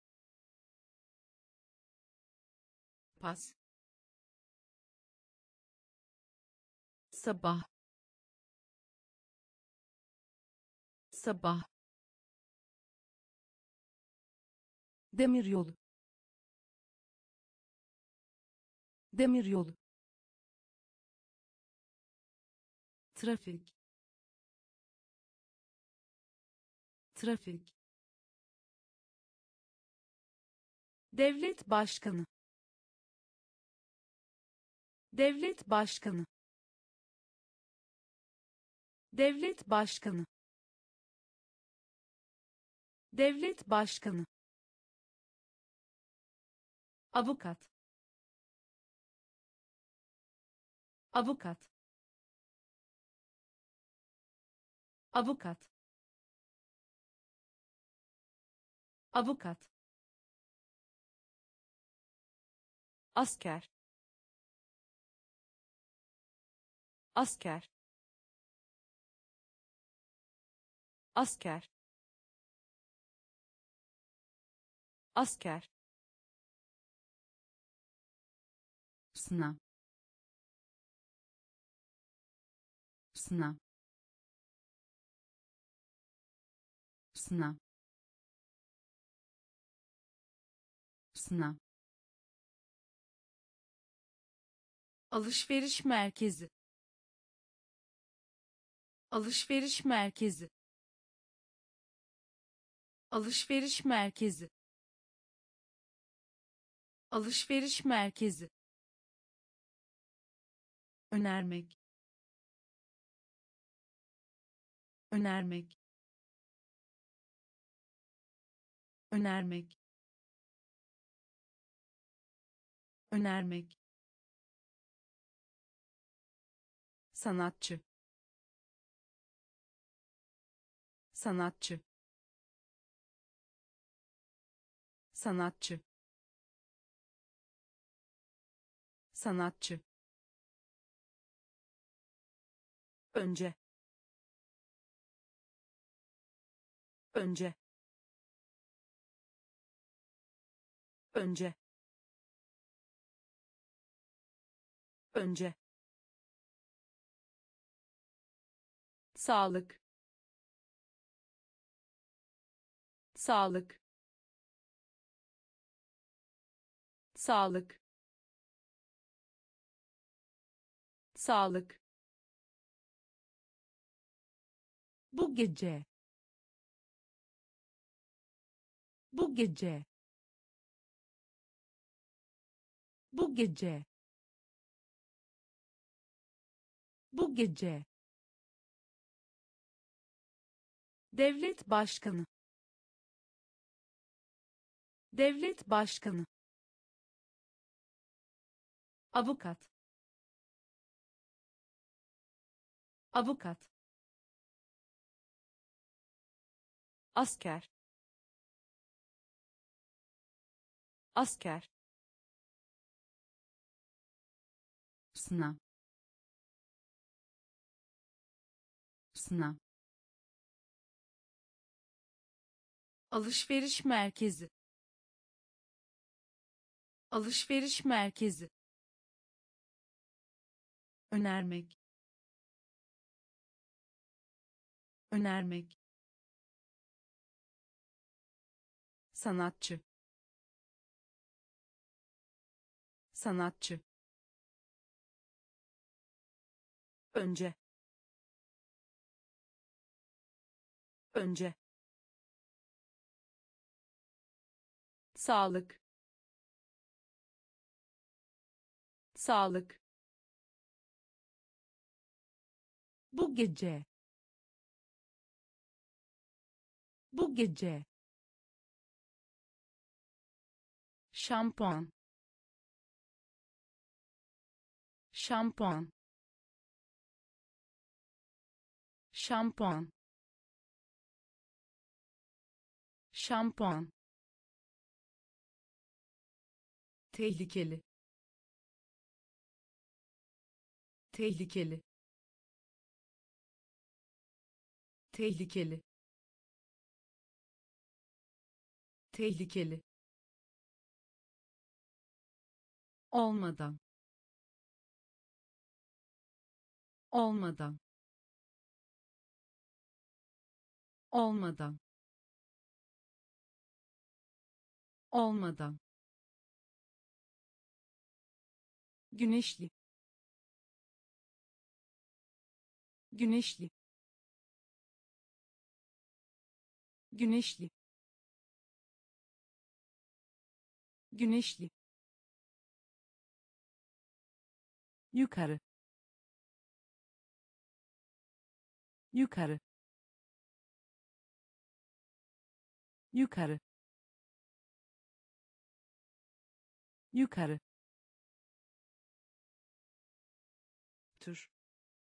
pas, sabah, sabah, demiryolu, demiryolu, trafik, trafik, devlet başkanı, devlet başkanı, devlet başkanı, devlet başkanı, avukat, avukat, avukat, avukat, asker, asker, asker, asker, sınav, sınav, sınav, sınav, alışveriş merkezi, alışveriş merkezi, alışveriş merkezi, alışveriş merkezi, önermek, önermek, önermek, önermek, sanatçı, sanatçı, sanatçı, sanatçı, önce, önce, önce, önce, sağlık, sağlık, sağlık, sağlık, bu gece, bu gece, bu gece, bu gece, devlet başkanı, devlet başkanı, avukat, avukat, asker, asker, sınav, sınav, alışveriş merkezi, alışveriş merkezi, önermek, önermek, sanatçı, sanatçı, önce, önce, sağlık, sağlık, bu gece, bu gece, şampuan şampuan şampuan şampuan tehlikeli tehlikeli tehlikeli tehlikeli olmadan olmadan olmadan olmadan güneşli güneşli güneşli güneşli yukarı yukarı yukarı yukarı tür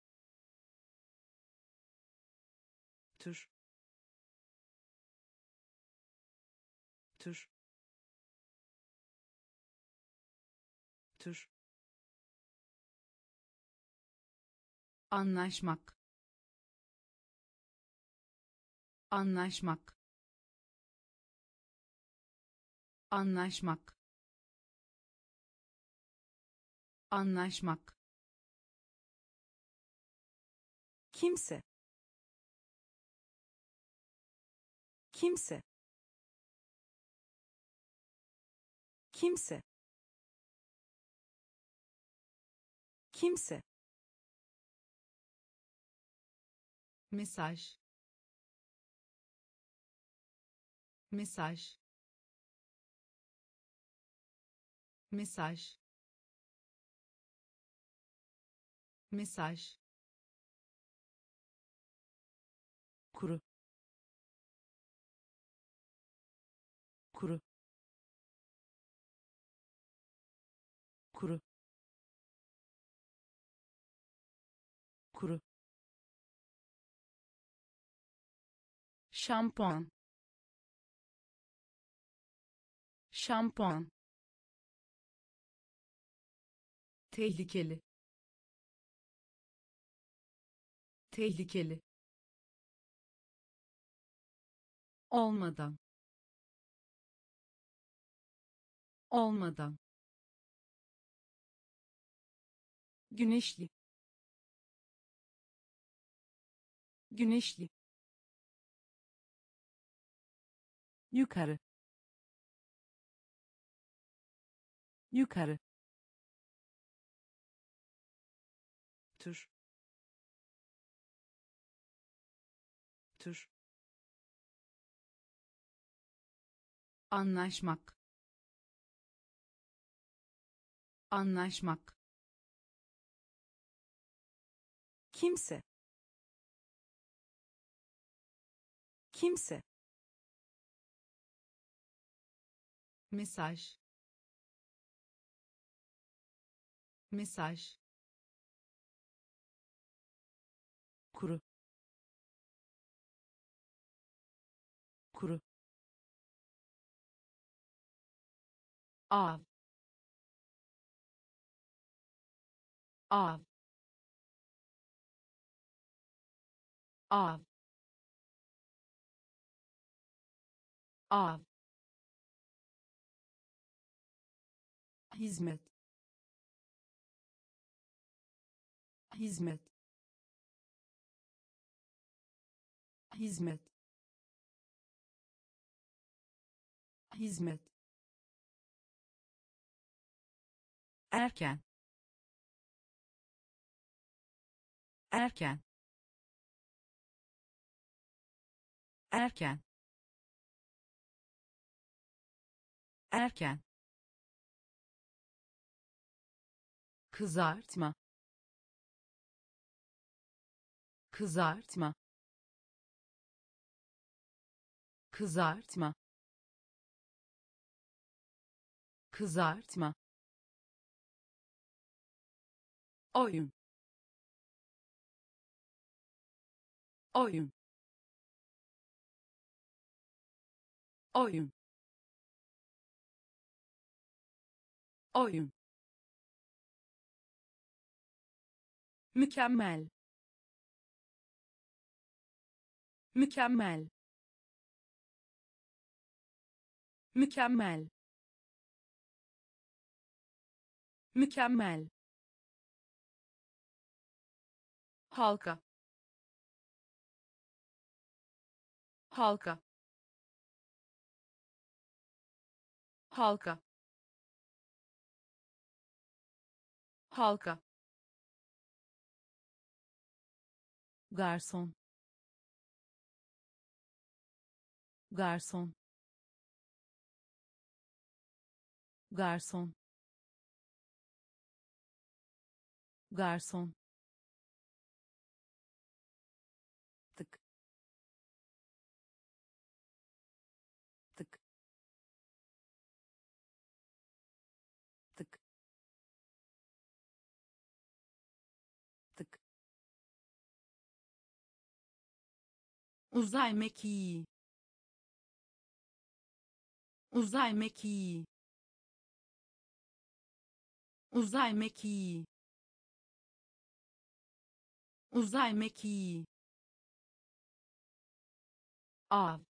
tür tür tür anlaşmak anlaşmak anlaşmak anlaşmak kimse kimse kimse kimse mesaj mesaj mesaj mesaj kuru kuru kuru kuru şampuan şampuan tehlikeli tehlikeli olmadan olmadan güneşli güneşli yukarı yukarı tür tür anlaşmak anlaşmak kimse kimse mesaj mesaj kuru kuru av av av av hizmet hizmet hizmet hizmet erken erken erken erken kızartma kızartma kızartma kızartma, oyun, oyun, oyun, oyun, mükemmel, mükemmel, mükemmel, mükemmel, halka, halka, halka, halka, garson, garson, garson, garson, tık, tık, tık, tık, uzay mekiği, uzay mekiği, uzay mekiği, uzay mekiği, av,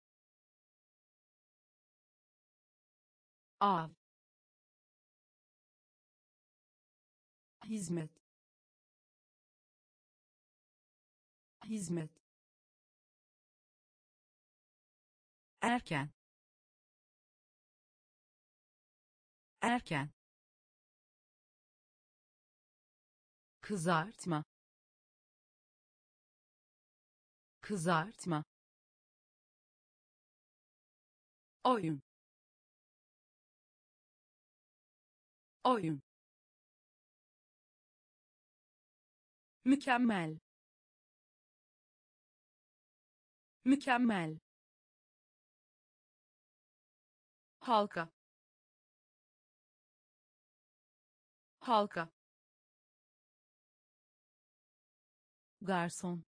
av, hizmet, hizmet, erken, erken, kızartma, kızartma, oyun, oyun, mükemmel, mükemmel, halka, halka, garson,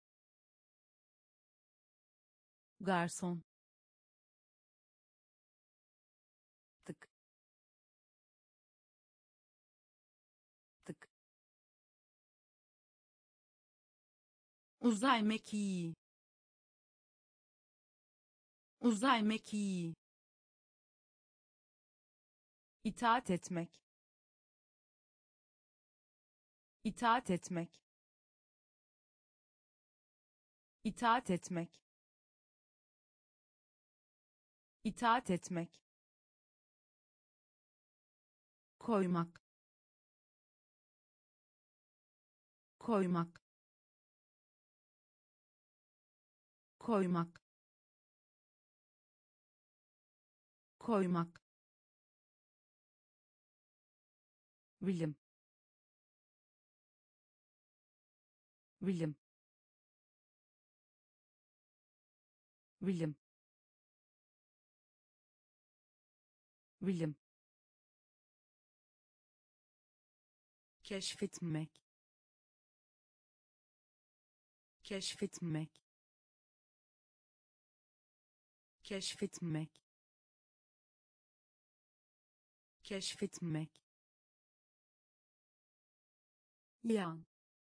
garson, tık, tık, uzay mekiği, uzay mekiği, itaat etmek, itaat etmek, itaat etmek, itaat etmek, koymak, koymak, koymak, koymak, bilim, bilim, bilim, bilim, keşfetmek, keşfetmek, keşfetmek, keşfetmek, yan,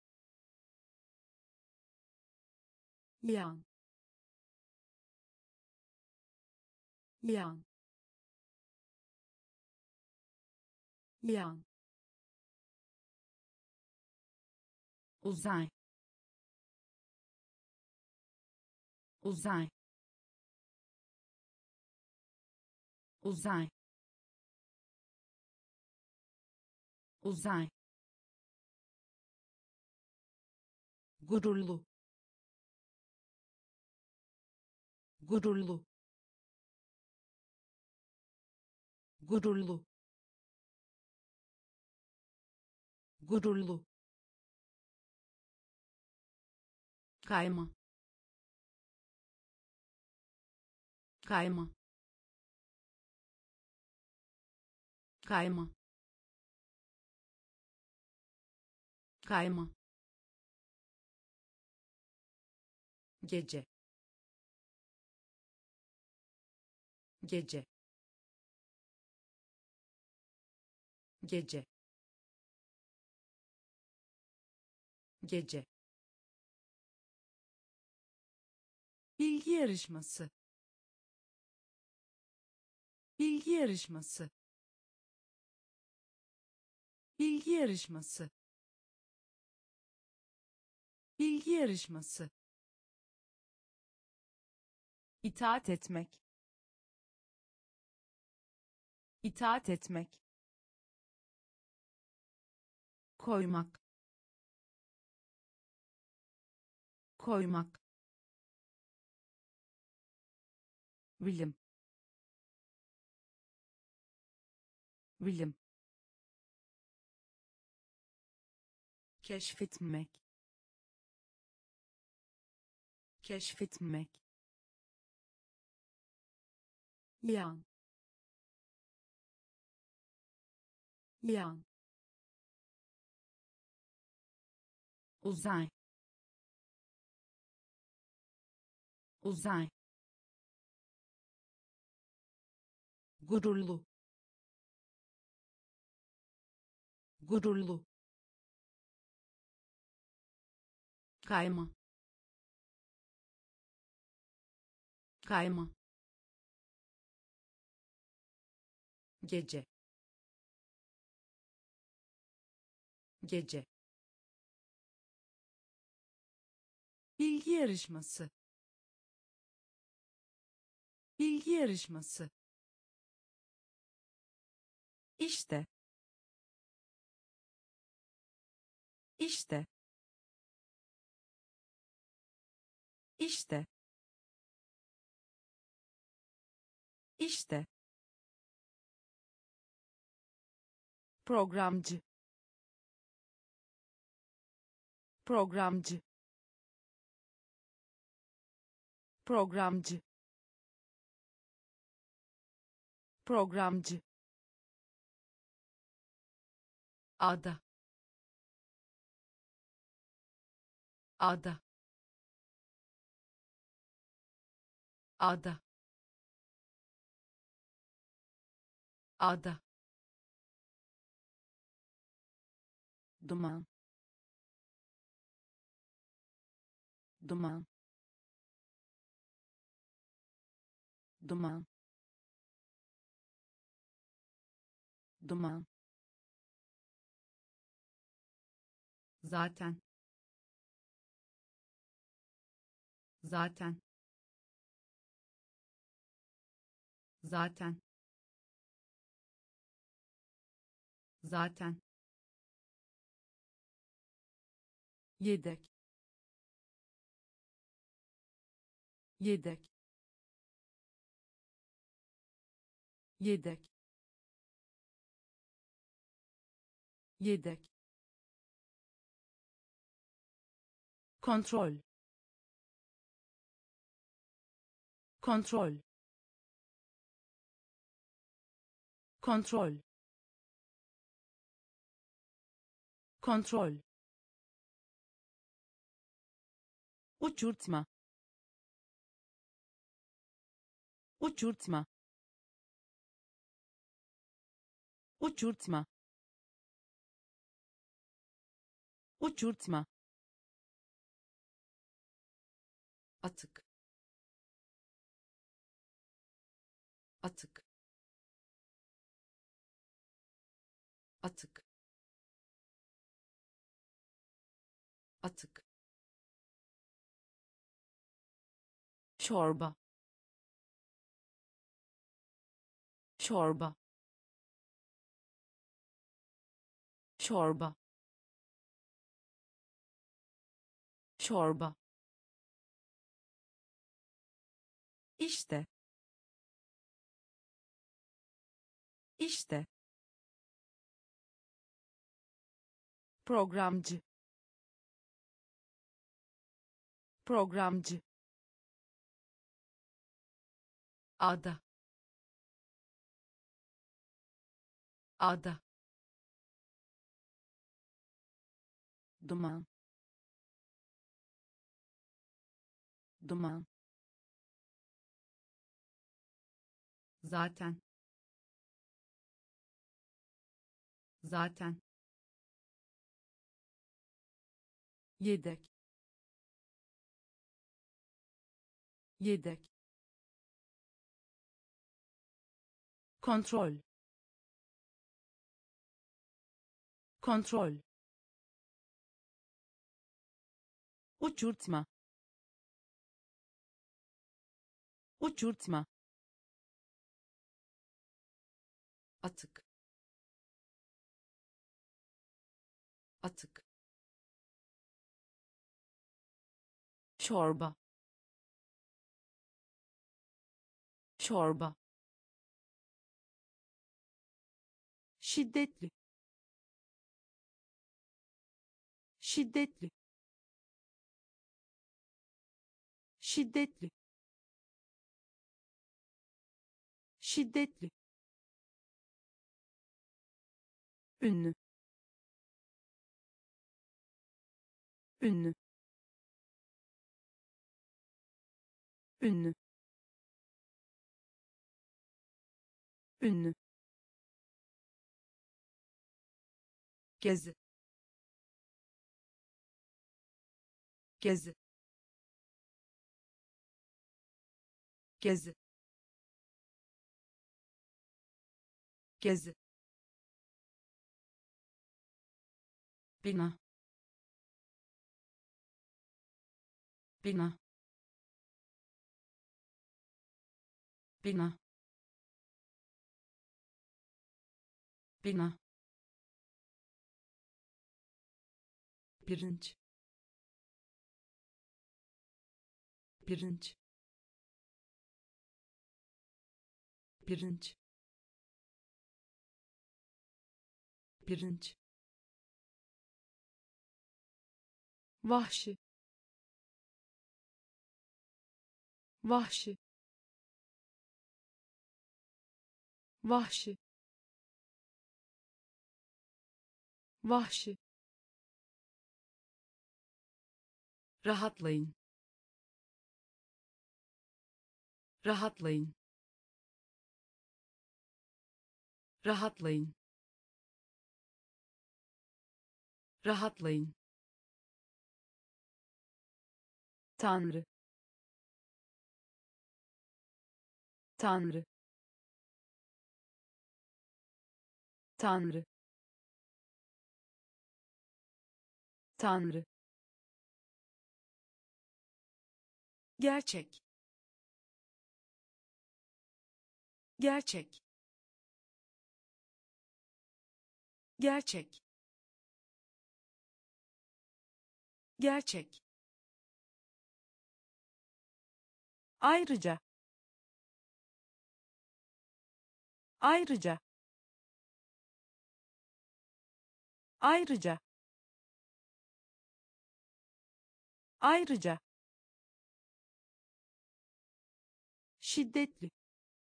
yan, yan, yan, uzay, uzay, uzay, uzay, gururlu, gururlu, gururlu, gururlu, kayma, kayma, kayma, kayma, gece, gece, gece, gece, bilgi yarışması, bilgi yarışması, bilgi yarışması, bilgi yarışması, itaat etmek, itaat etmek, koymak, koymak, bilim, bilim, keşfetmek, keşfetmek, yan, yan, uzay, uzay, gururlu, gururlu, kayma, kayma, gece, gece, bilgi yarışması, bilgi yarışması, işte, işte, işte, işte, programcı, programcı, programcı, programcı, ada, ada, ada, ada, duman, duman, duman, duman, zaten, zaten, zaten, zaten, yedek, yedek, yedek, yedek, kontrol, kontrol, kontrol, kontrol, uçurtma, uçurtma, uçurtma, uçurtma, atık, atık, atık, atık, çorba, çorba, çorba, çorba, işte, işte, programcı, programcı, ada, ada, duman, duman, zaten, zaten, yedek, yedek, kontrol, kontrol, uçurtma, uçurtma, atık, atık, çorba, çorba, şiddetli, şiddetli, şiddetli, şiddetli, ünlü, ünlü, ünlü, ünlü, gezi, gezi, gezi, gezi, bina, bina, bina, bina, pirinç, pirinç, pirinç, pirinç, vahşi, vahşi, vahşi, vahşi, rahatlayın, rahatlayın, rahatlayın, rahatlayın, Tanrı, Tanrı, Tanrı, Tanrı, gerçek, gerçek, gerçek, gerçek, ayrıca, ayrıca, ayrıca, ayrıca, şiddetli,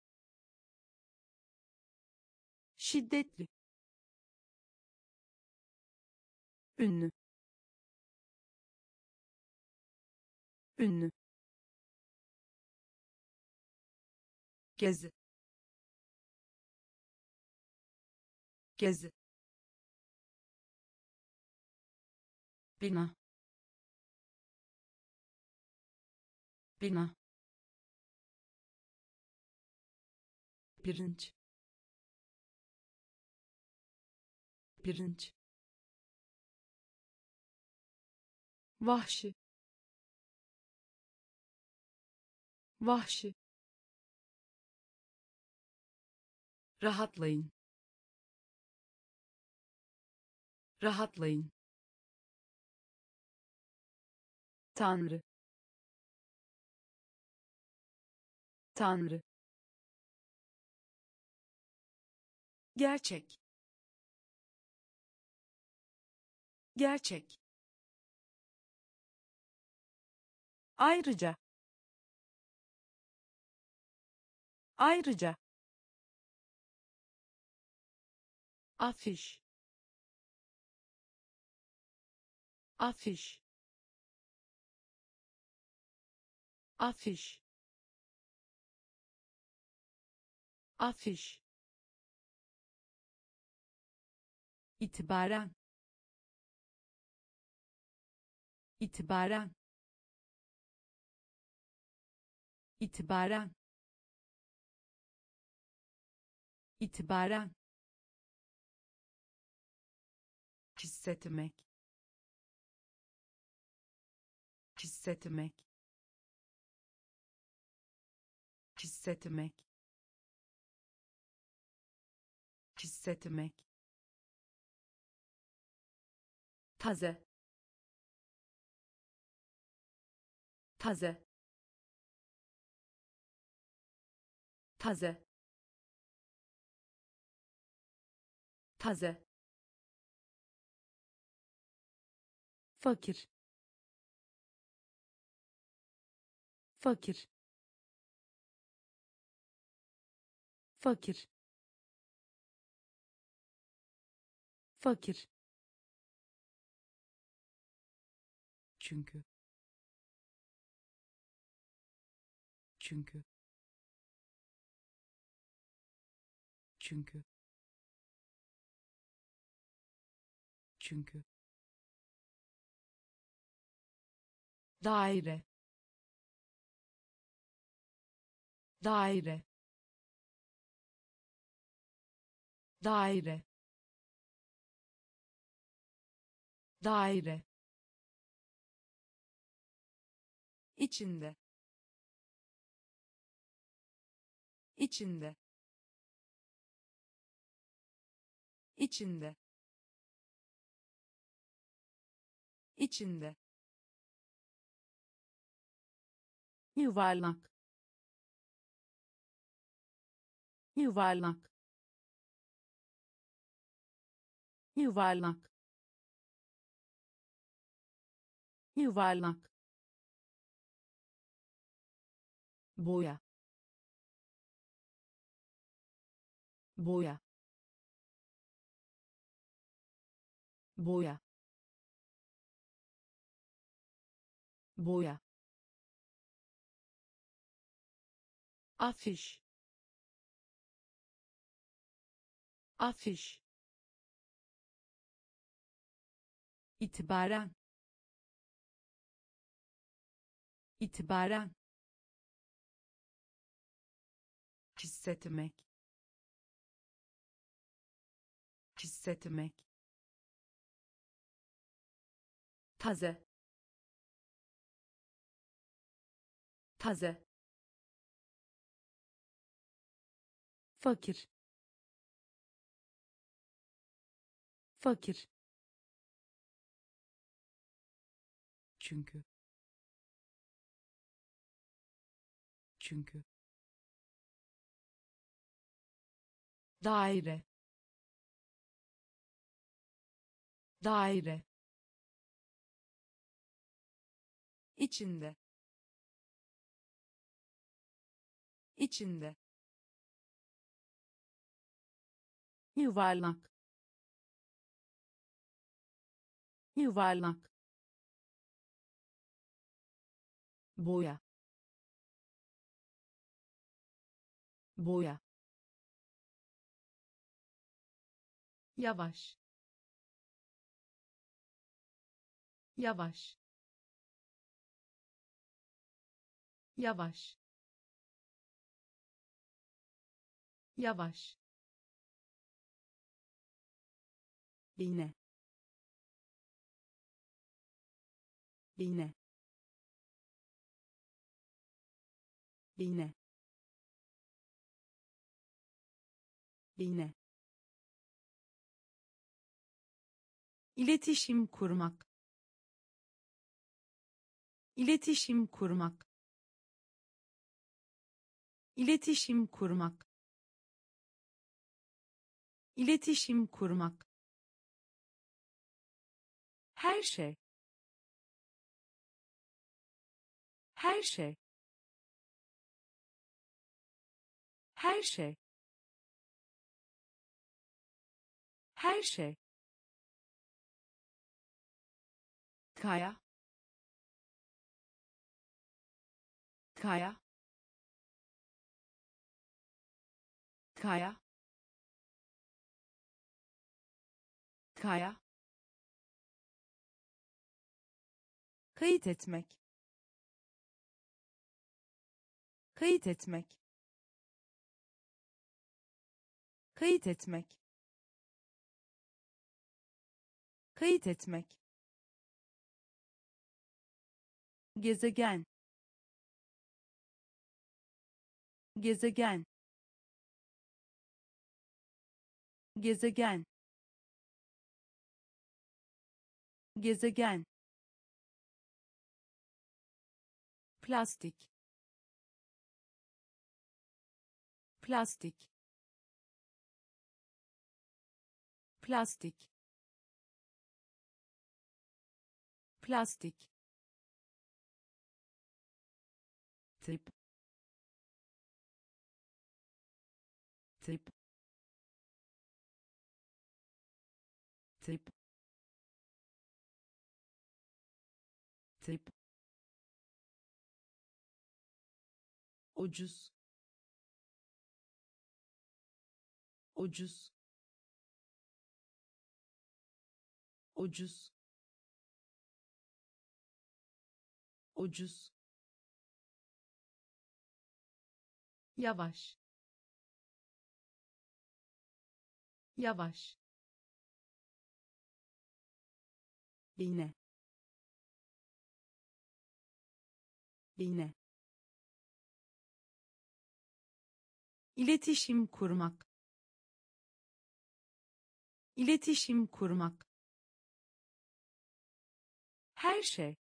şiddetli, ünlü, ünlü, gezi, gezi, bina, bina, pirinç, pirinç, vahşi, vahşi, rahatlayın, rahatlayın, Tanrı, Tanrı, gerçek, gerçek, ayrıca, ayrıca, afiş, afiş, afiş, afiş, itibaren, itibaren, itibaren, itibaren, hissetmek, hissetmek, hissetmek, hissetmek, taze, taze, taze, taze, fakir, fakir, fakir, fakir, çünkü, çünkü, çünkü, çünkü, daire, daire, daire, daire, içinde, içinde, içinde, içinde, yuvarlak, yuvarlak, yuvarlak, yuvarlak, boya, boya, boya, boya, afiş, afiş, itibaren, itibaren, hissetmek, hissetmek, taze, taze, fakir, fakir, çünkü, çünkü, daire, daire, içinde, içinde, yuvarlak, yuvarlak, boya, boya, yavaş, yavaş, yavaş, yavaş, iğne, iğne, iğne, iğne, iletişim kurmak, iletişim kurmak, iletişim kurmak, iletişim kurmak, her şey, her şey, her şey, Her şey. Kaya. Kaya. Kaya. Kaya. Kayıt etmek. Kayıt etmek. Kayıt etmek. Kayıt etmek. Gezegen. Gezegen. Gezegen. Gezegen. Plastik. Plastik. Plastik. Plastik. Tip. Tip. Tip. Tip. Ucuz. Ucuz. Ucuz. Ucuz. Yavaş. Yavaş. iğne, iğne, İletişim kurmak. İletişim kurmak. Her şey.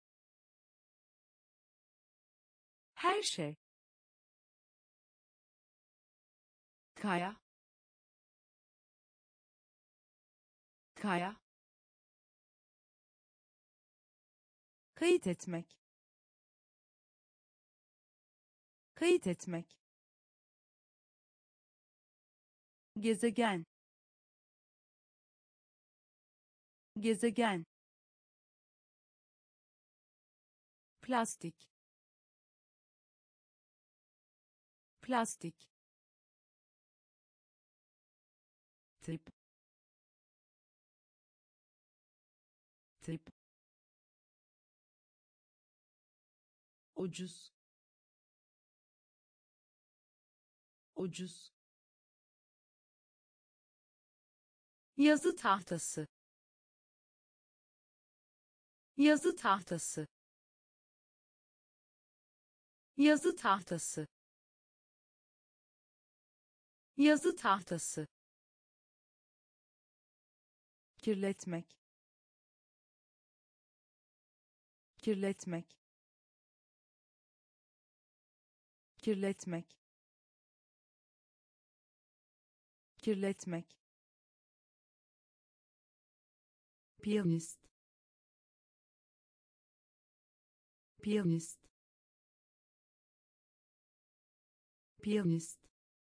Her şey. Kaya. Kaya. Kayıt etmek. Kayıt etmek. Gezegen. Gezegen. Plastik. Plastik. Tip. Tip. Ucuz. Ucuz. Yazı tahtası. Yazı tahtası. Yazı tahtası. Yazı tahtası. Kirletmek. Kirletmek. Kirletmek. Kirletmek. Piyanist. Piyanist. Piyanist.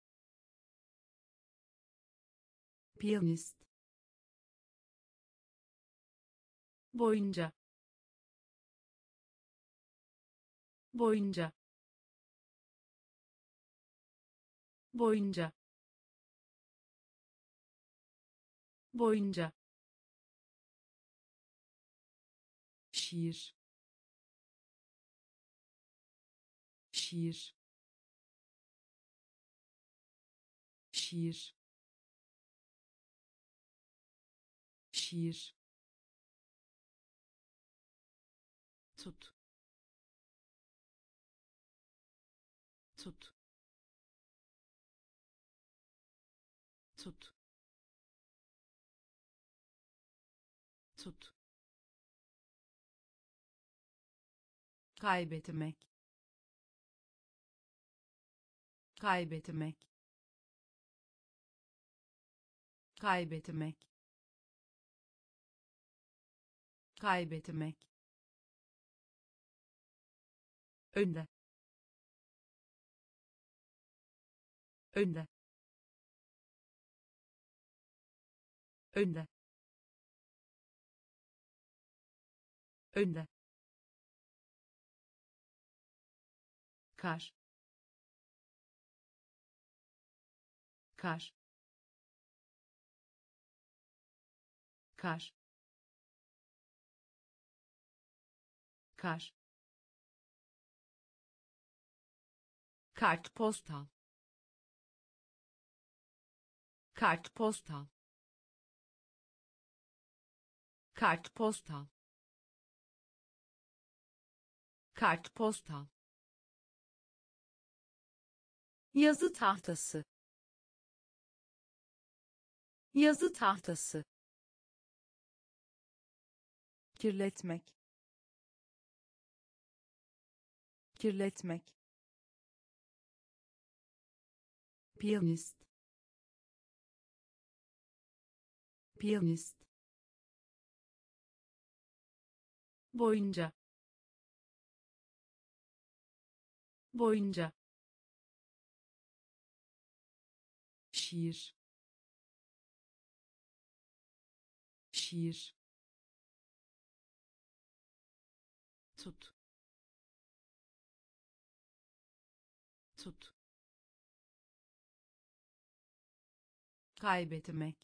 Piyanist. Boyunca. Boyunca. Boyunca. Boyunca. Şiir. Şiir. Şiir. Şiir. Tut. Tut. Tut. Tut. Kaybetmek. Kaybetmek. Kaybetmek. Kaybetmek. Önde. Önde. önde, önde, kar, kar, kar, kar, kartpostal, kartpostal, kartpostal, kartpostal, yazı tahtası, yazı tahtası, kirletmek, kirletmek, piyanist, piyanist, boyunca, boyunca, şiir, şiir, tut, tut, kaybetmek,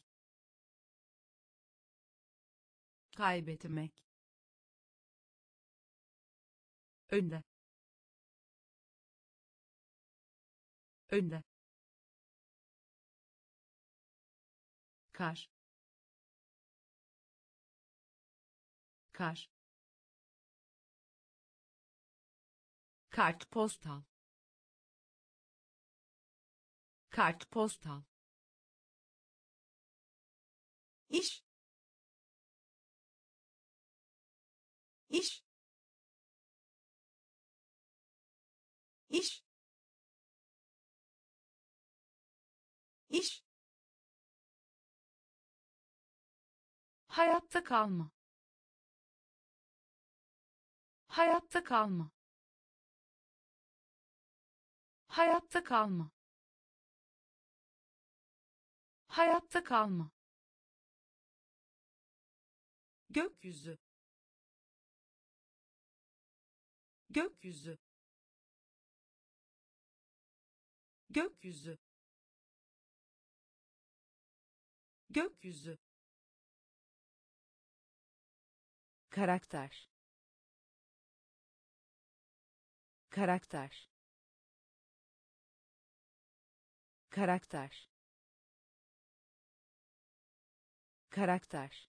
kaybetmek, önde, önde, kar, kar, kartpostal, kartpostal, iş, iş, iş, iş, hayatta kalma, hayatta kalma, hayatta kalma, hayatta kalma, gökyüzü, gökyüzü, gökyüzü, gökyüzü, karakter, karakter, karakter, karakter,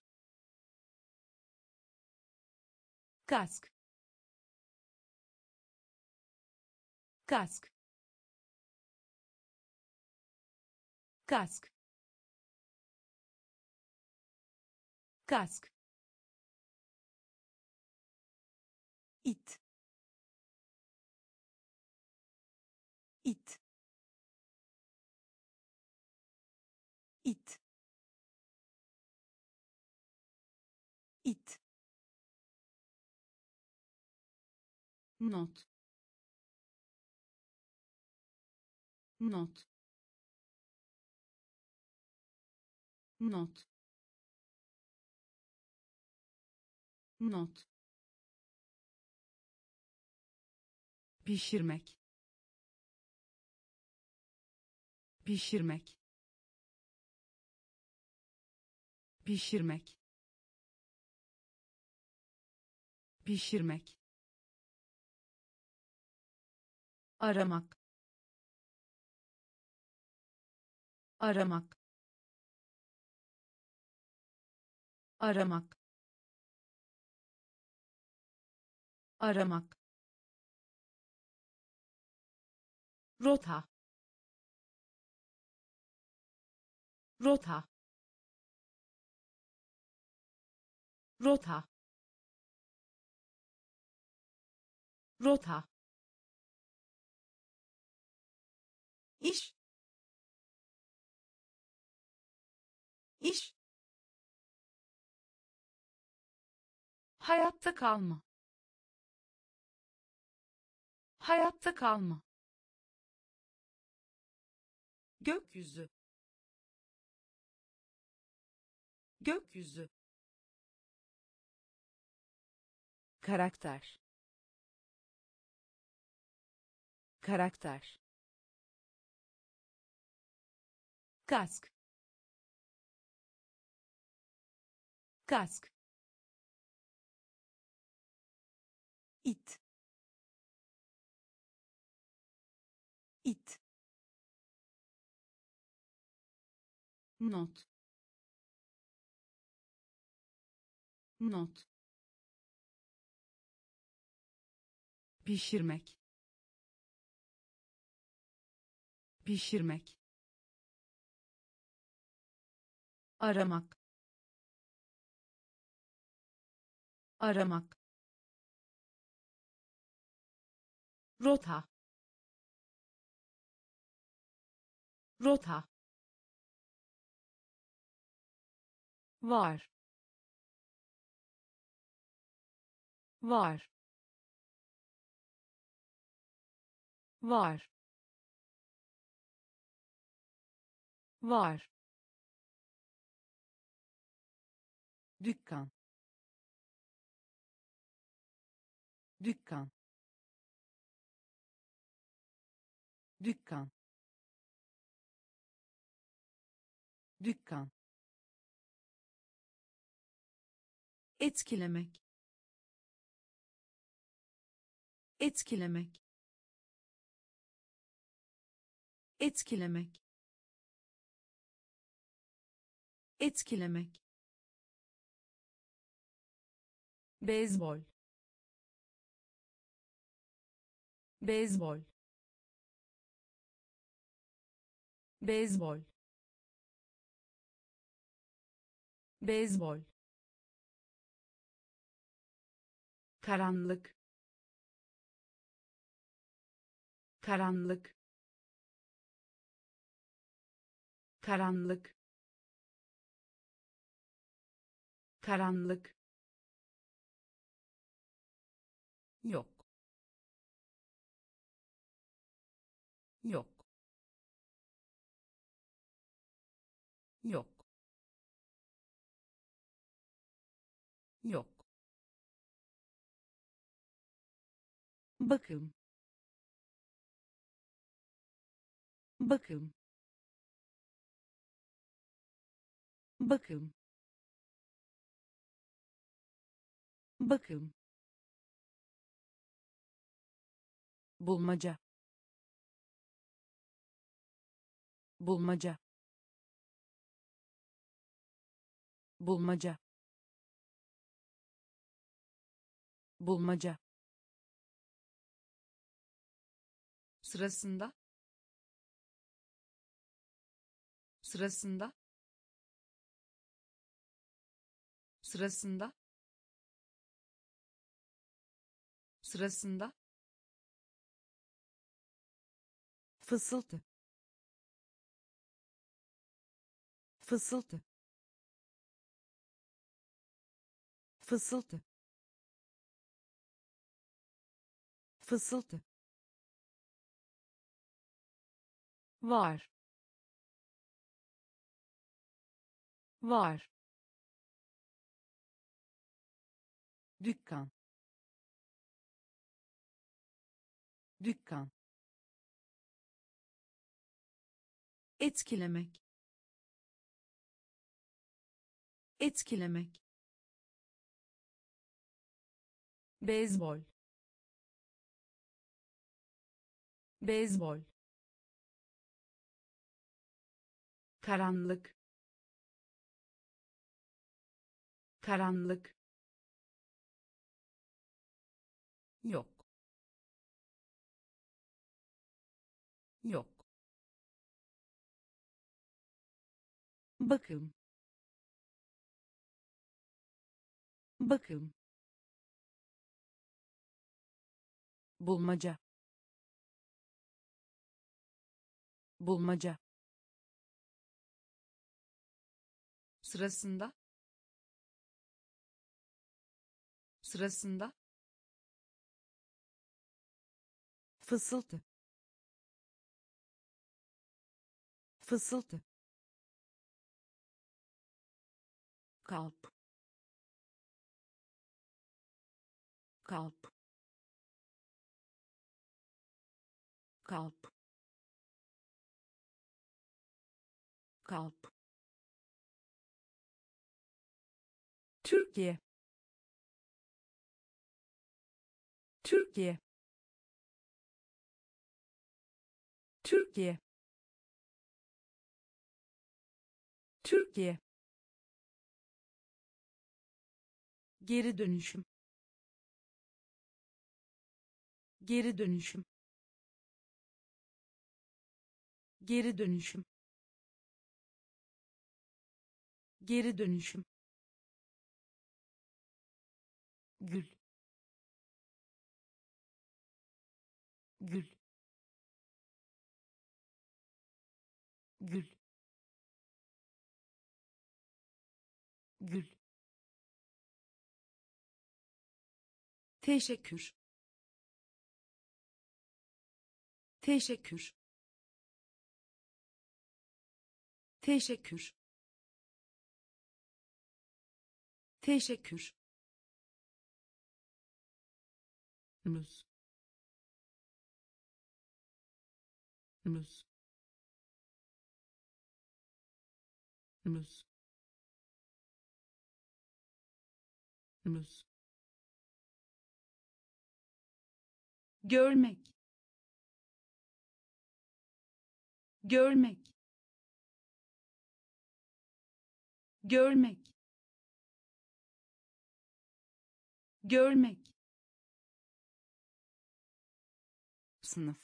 kask, kask, kask, kask, it, it, it, it, not, not, not, not, pişirmek, pişirmek, pişirmek, pişirmek, aramak, aramak, aramak, aramak, rota, rota, rota, rota, iş, iş, hayatta kalma, hayatta kalma, gökyüzü, gökyüzü, karakter, karakter, kask, kask, it, it, not, not, pişirmek, pişirmek, aramak, aramak, rota, rota, var, var, var, var, dükkan, dükkan, dükkan, dükkan, etkilemek, etkilemek, etkilemek, etkilemek, beyzbol, beyzbol, beyzbol, beyzbol, karanlık, karanlık, karanlık, karanlık, yok, yok, yok, yok, bakım, bakım, bakım, bakım, bulmaca, bulmaca, bulmaca, bulmaca, sırasında, sırasında, sırasında, sırasında, fısıltı, fısıltı, fısıltı, fısıltı, var, var, dükkan, dükkan, etkilemek, etkilemek, beyzbol, beyzbol, karanlık, karanlık, yok, yok, bakım, bakım, bulmaca, bulmaca, sırasında, sırasında, fısıltı, fısıltı, kalp kalp kalp kalp Türkiye Türkiye Türkiye Türkiye geri dönüşüm geri dönüşüm geri dönüşüm geri dönüşüm gül gül gül gül teşekkür teşekkür teşekkür teşekkür muz muz muz muz görmek görmek görmek görmek sınıf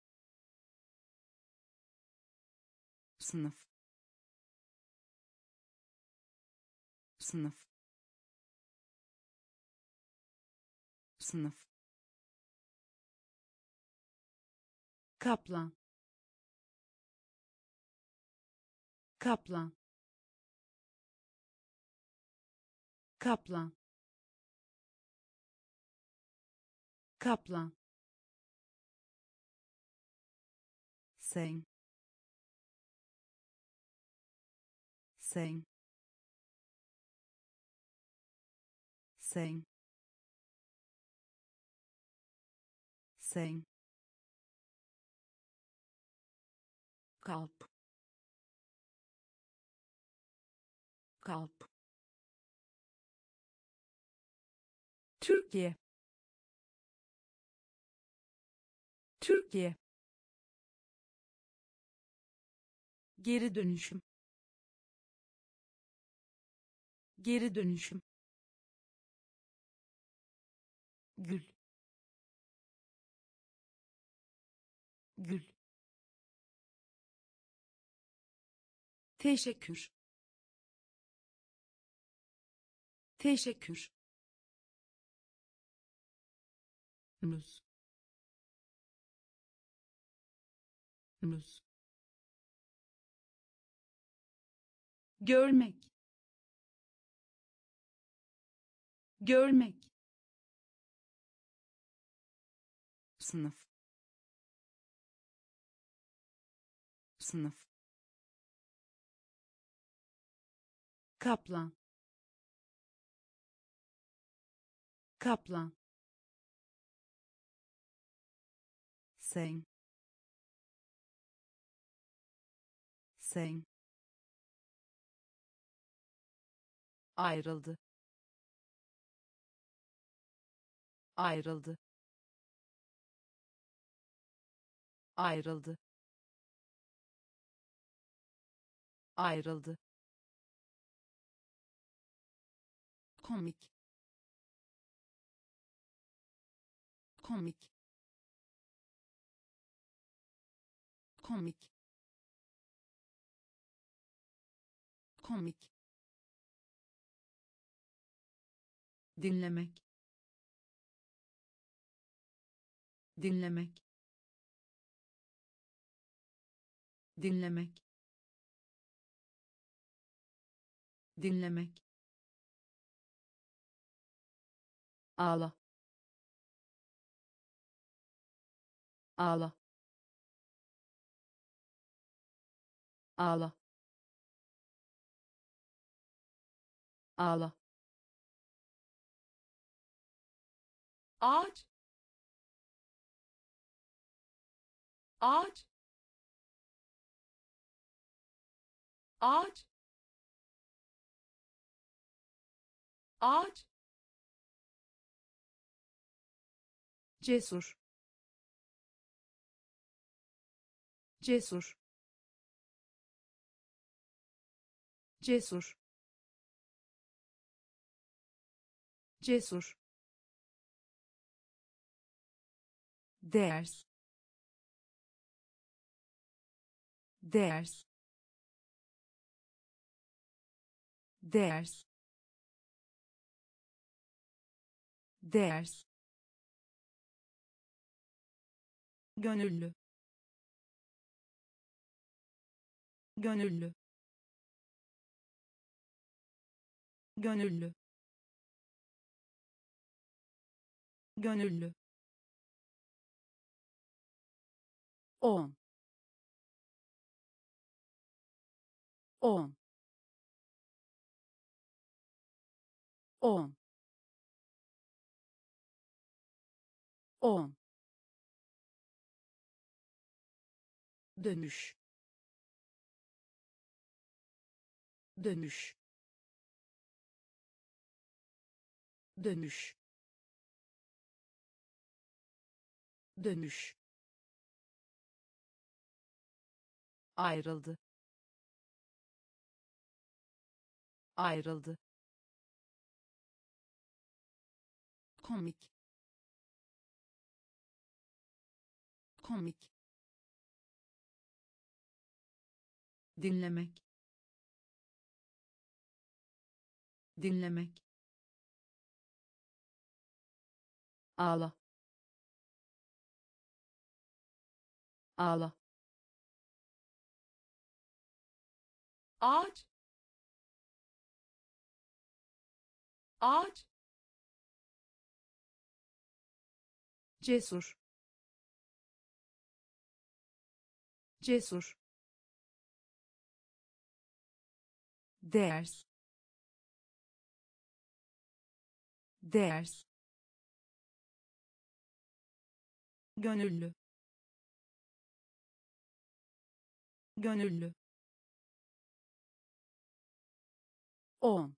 sınıf sınıf sınıf kaplan kaplan kaplan kaplan sen sen sen sen kalp kalp Türkiye Türkiye geri dönüşüm geri dönüşüm gül gül teşekkür teşekkür muz muz görmek görmek sınıf sınıf kaplan kaplan sen sen ayrıldı ayrıldı ayrıldı ayrıldı komik komik komik komik dinlemek dinlemek dinlemek dinlemek ağla ağla ağla ağla, ağaç, ağaç, ağaç, ağaç, cesur, cesur, cesur, cesur, ders, ders, ders, ders, gönüllü, gönüllü, gönüllü, gönüllü, 10, 10, 10, 10, dönüş, dönüş, dönüş, dönüş, ayrıldı, ayrıldı, komik, komik, dinlemek, dinlemek, ağla, ağla, ağaç, ağaç, cesur, cesur, ders, ders, gönüllü, gönüllü, 10,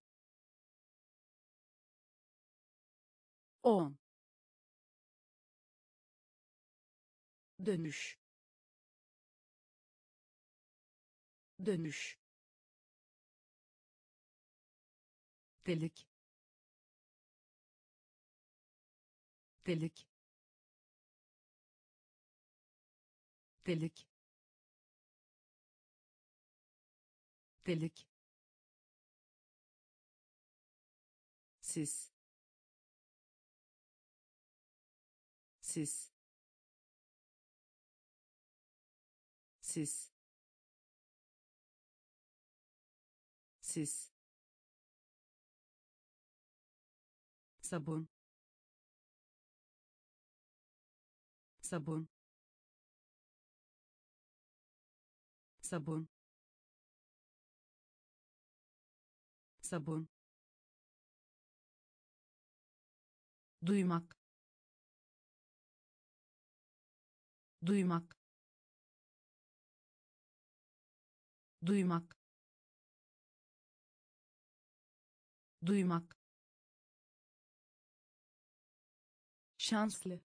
10, dönüş, dönüş, delik, delik, delik, delik, sis, sis, sis, sis, sabun, sabun, sabun, sabun, duymak, duymak, duymak, duymak, şanslı,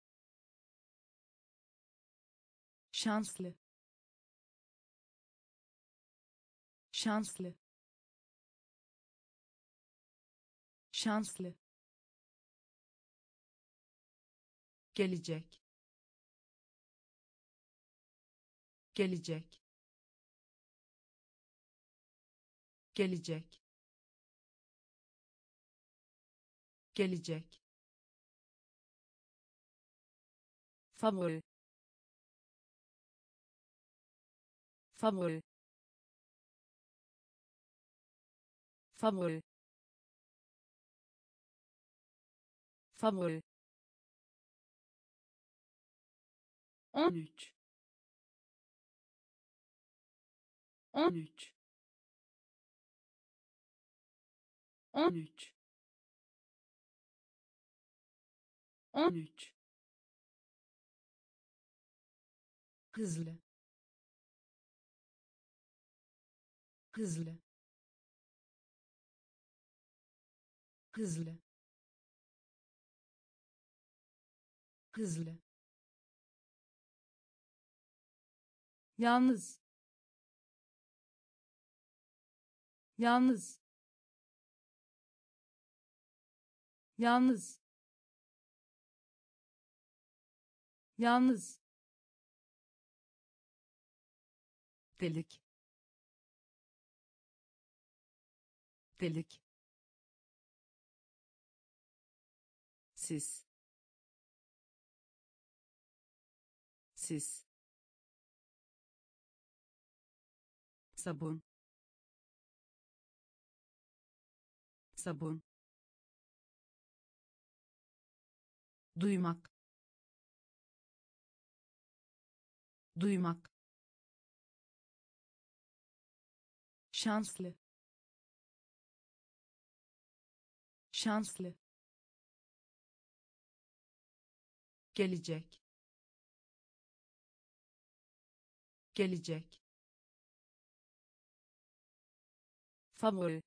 şanslı, şanslı, şanslı, gelecek, gelecek, gelecek, gelecek, favori, favori, favori, favori, 13, 13, 13 13 hızlı hızlı hızlı hızlı yalnız yalnız yalnız yalnız delik delik sis sis sabun sabun duymak duymak şanslı şanslı gelecek gelecek favori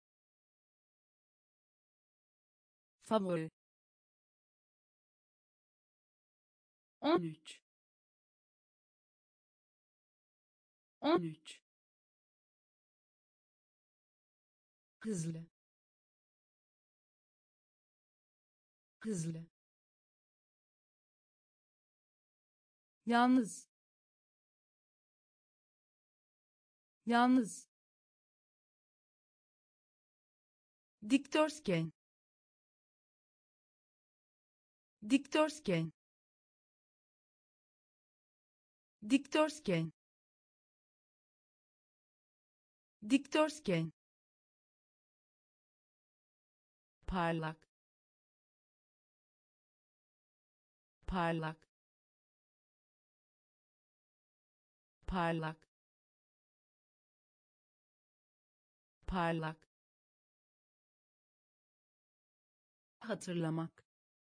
favori 13 13 hızlı hızlı yalnız yalnız dikdörtgen dikdörtgen dikdörtgen dikdörtgen parlak parlak parlak parlak hatırlamak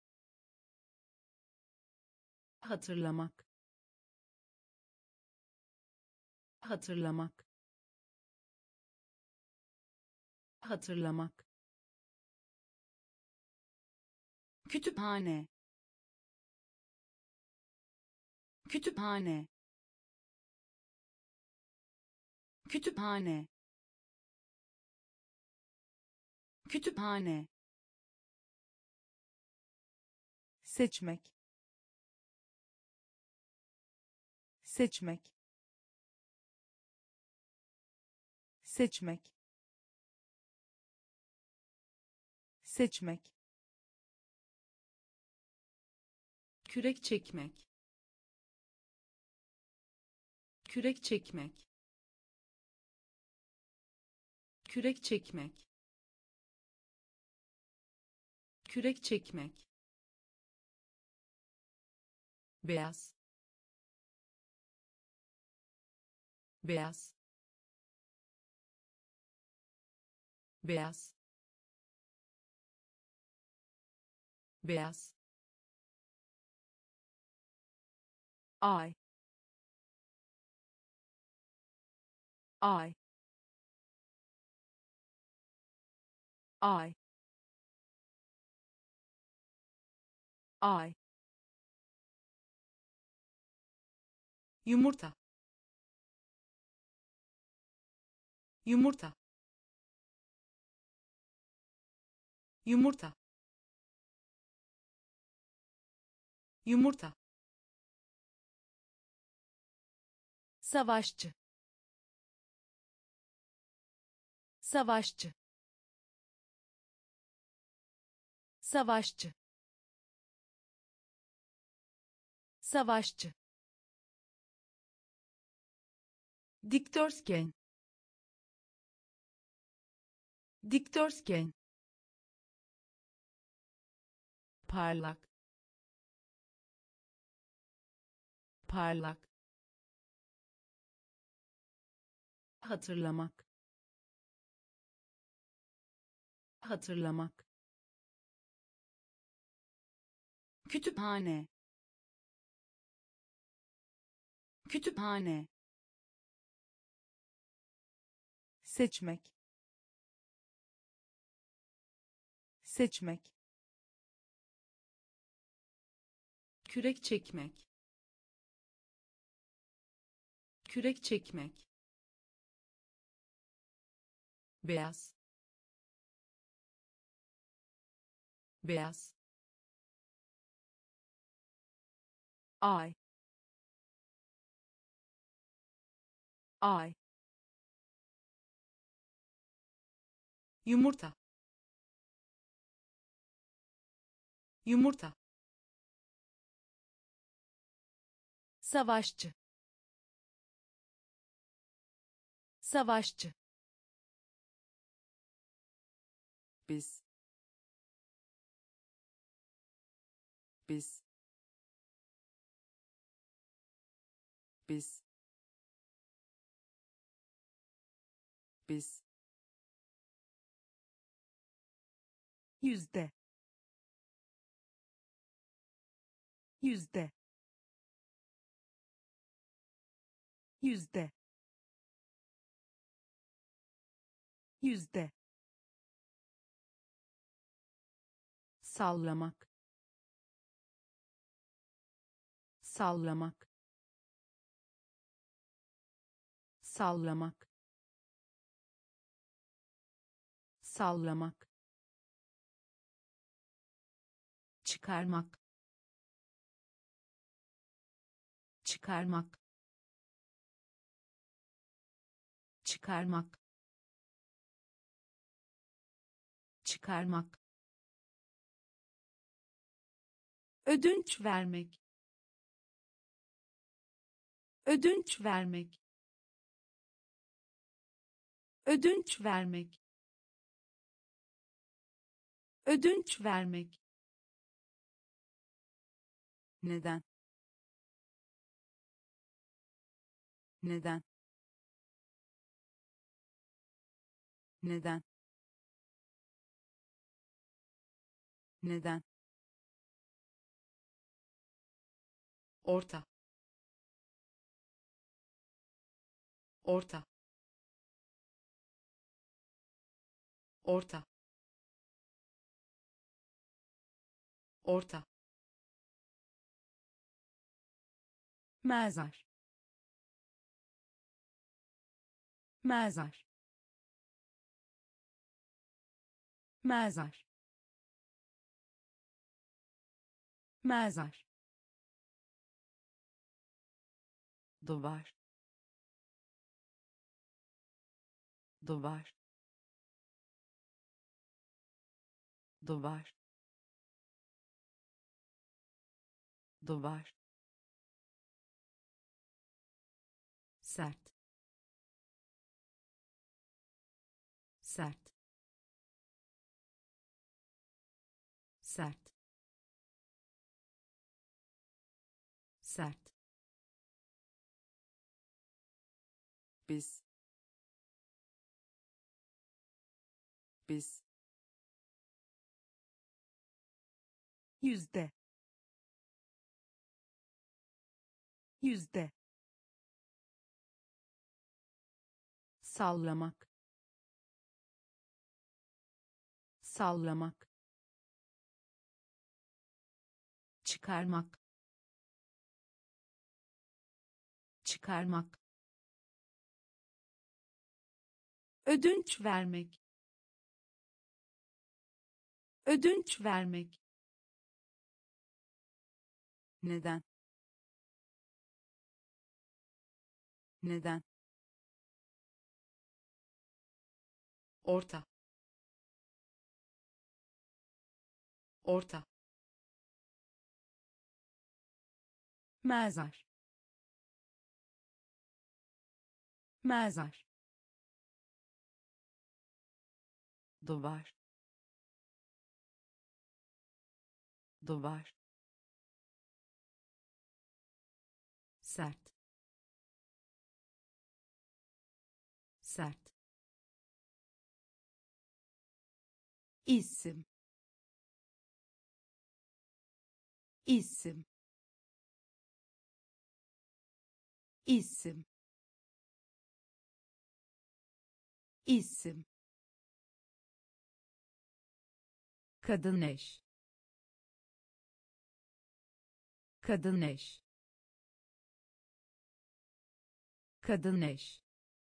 hatırlamak hatırlamak hatırlamak kütüphane kütüphane kütüphane kütüphane seçmek seçmek seçmek seçmek kürek çekmek kürek çekmek kürek çekmek kürek çekmek beyaz beyaz beyaz beyaz ay ay ay ay yumurta yumurta yumurta yumurta savaşçı savaşçı savaşçı savaşçı dikdörtgen dikdörtgen parlak parlak hatırlamak hatırlamak, kütüphane, kütüphane, seçmek, seçmek, kürek çekmek, kürek çekmek, beyaz, beyaz, ay, ay, yumurta, yumurta, savaşçı, savaşçı, biz, biz, biz, biz, yüzde, yüzde, yüzde, yüzde, sallamak, sallamak, sallamak, sallamak, çıkarmak, çıkarmak, çıkarmak, çıkarmak, ödünç vermek, ödünç vermek, ödünç vermek, ödünç vermek, neden, neden, neden, neden, orta, orta, orta, orta, mezar, mezar, mezar, mezar, duvar, duvar, duvar, duvar, sert, sert, sert, sert, biz, biz, yüzde, yüzde, sallamak, sallamak, çıkarmak, çıkarmak, ödünç vermek, ödünç vermek, neden, neden, orta, orta, mezar, mezar, duvar, duvar, sert, sert, isim isim isim isim kadın eş kadın eş kadın eş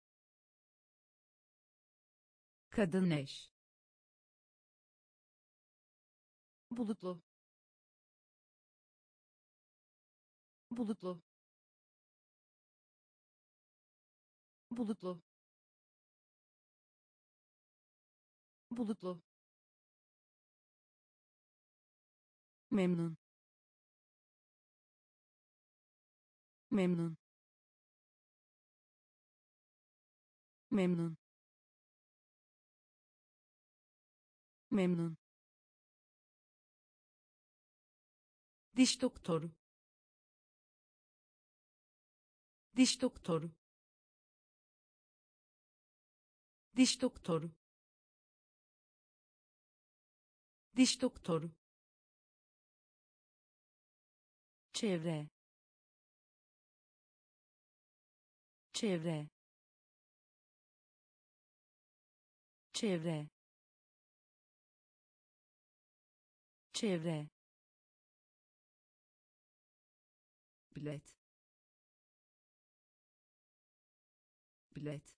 kadın eş bulutlu bulutlu bulutlu bulutlu memnun memnun memnun memnun diş doktoru diş doktoru diş doktoru diş doktoru çevre çevre çevre çevre bilet bilet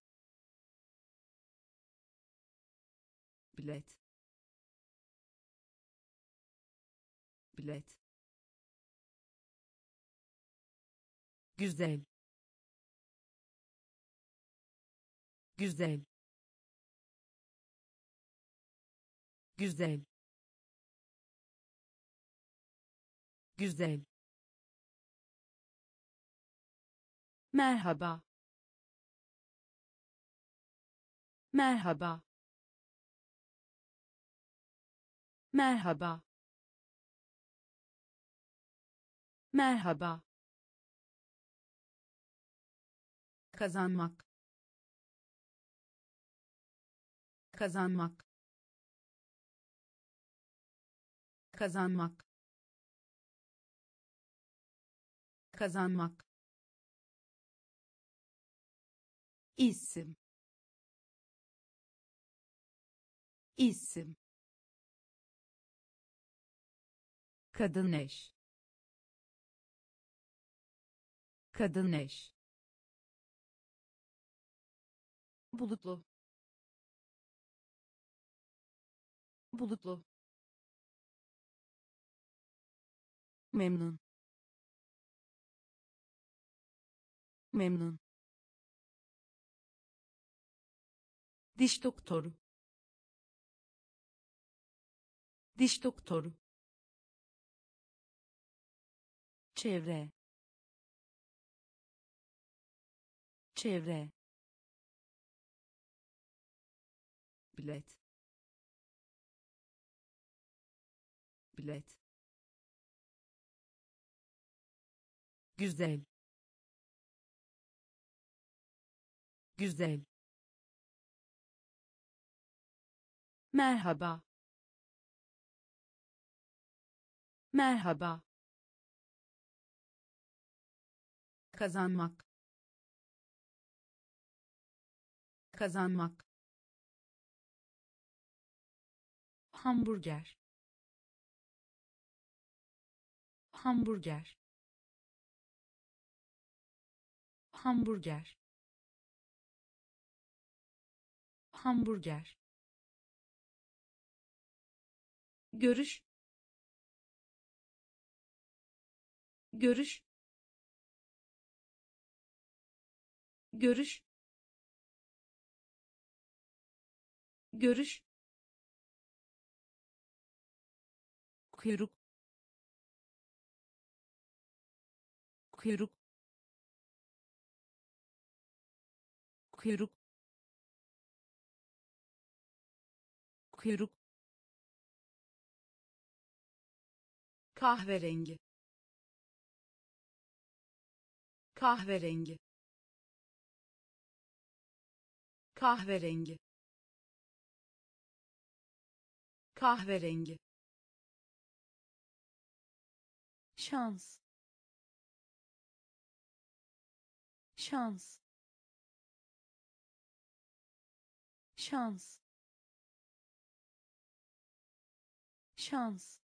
bilet bilet güzel güzel güzel güzel merhaba merhaba merhaba merhaba kazanmak kazanmak kazanmak kazanmak isim isim kadın eş kadın eş bulutlu bulutlu memnun memnun diş doktoru diş doktoru çevre çevre bilet bilet güzel güzel merhaba merhaba kazanmak kazanmak hamburger hamburger hamburger hamburger görüş görüş görüş görüş kuyruk kuyruk kuyruk kuyruk kahverengi kahverengi kahverengi kahverengi, şans, şans, şans, şans,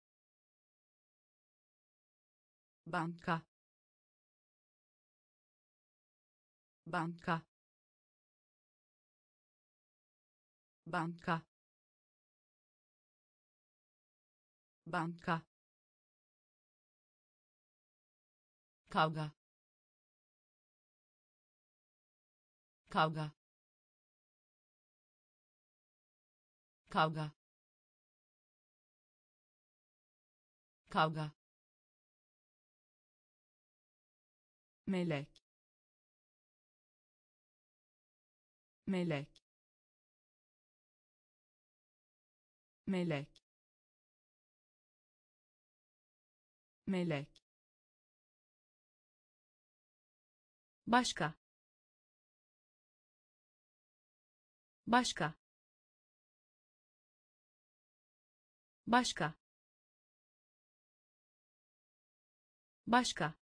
banka, banka, banka, banka, kavga, kavga, kavga, kavga, melek, melek, melek, melek, başka, başka, başka, başka,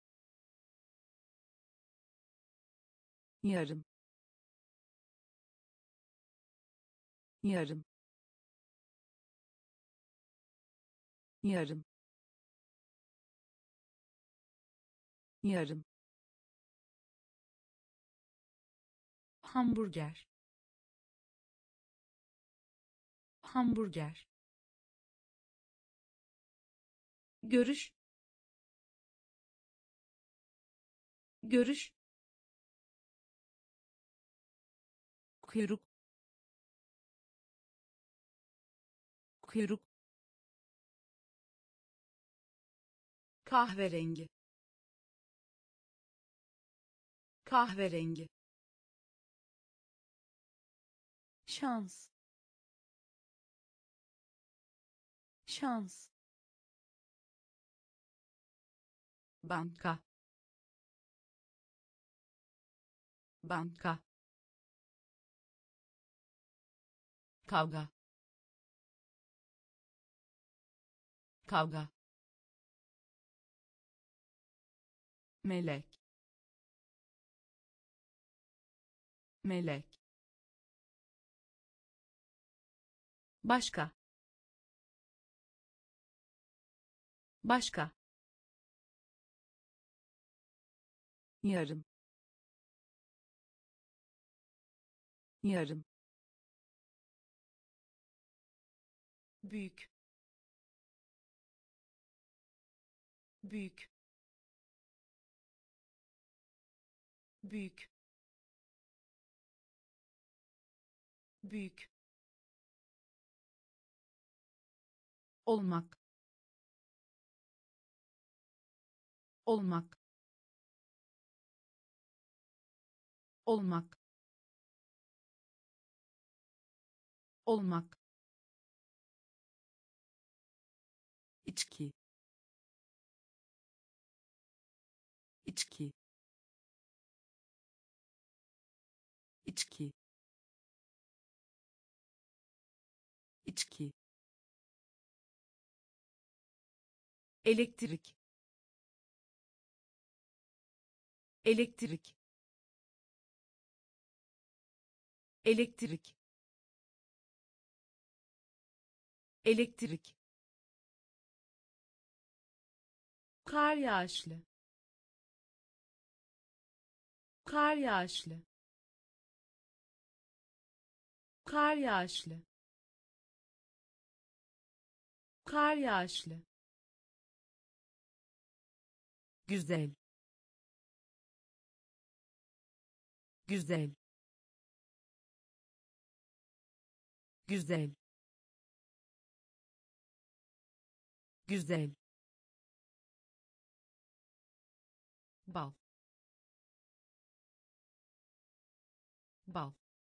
yarım, yarım, yarım, yarım, hamburger, hamburger, görüş, görüş, kuyruk, kuyruk, kahverengi, kahverengi, şans, şans, banka, banka, kavga, kavga, melek, melek, başka, başka, yarım, yarım, büyük, büyük, büyük, büyük, olmak, olmak, olmak, olmak, içki, içki, içki, içki, elektrik, elektrik, elektrik, elektrik, kar yağışlı, kar yağışlı, kar yağışlı, kar yağışlı, güzel, güzel, güzel, güzel, bal, bal,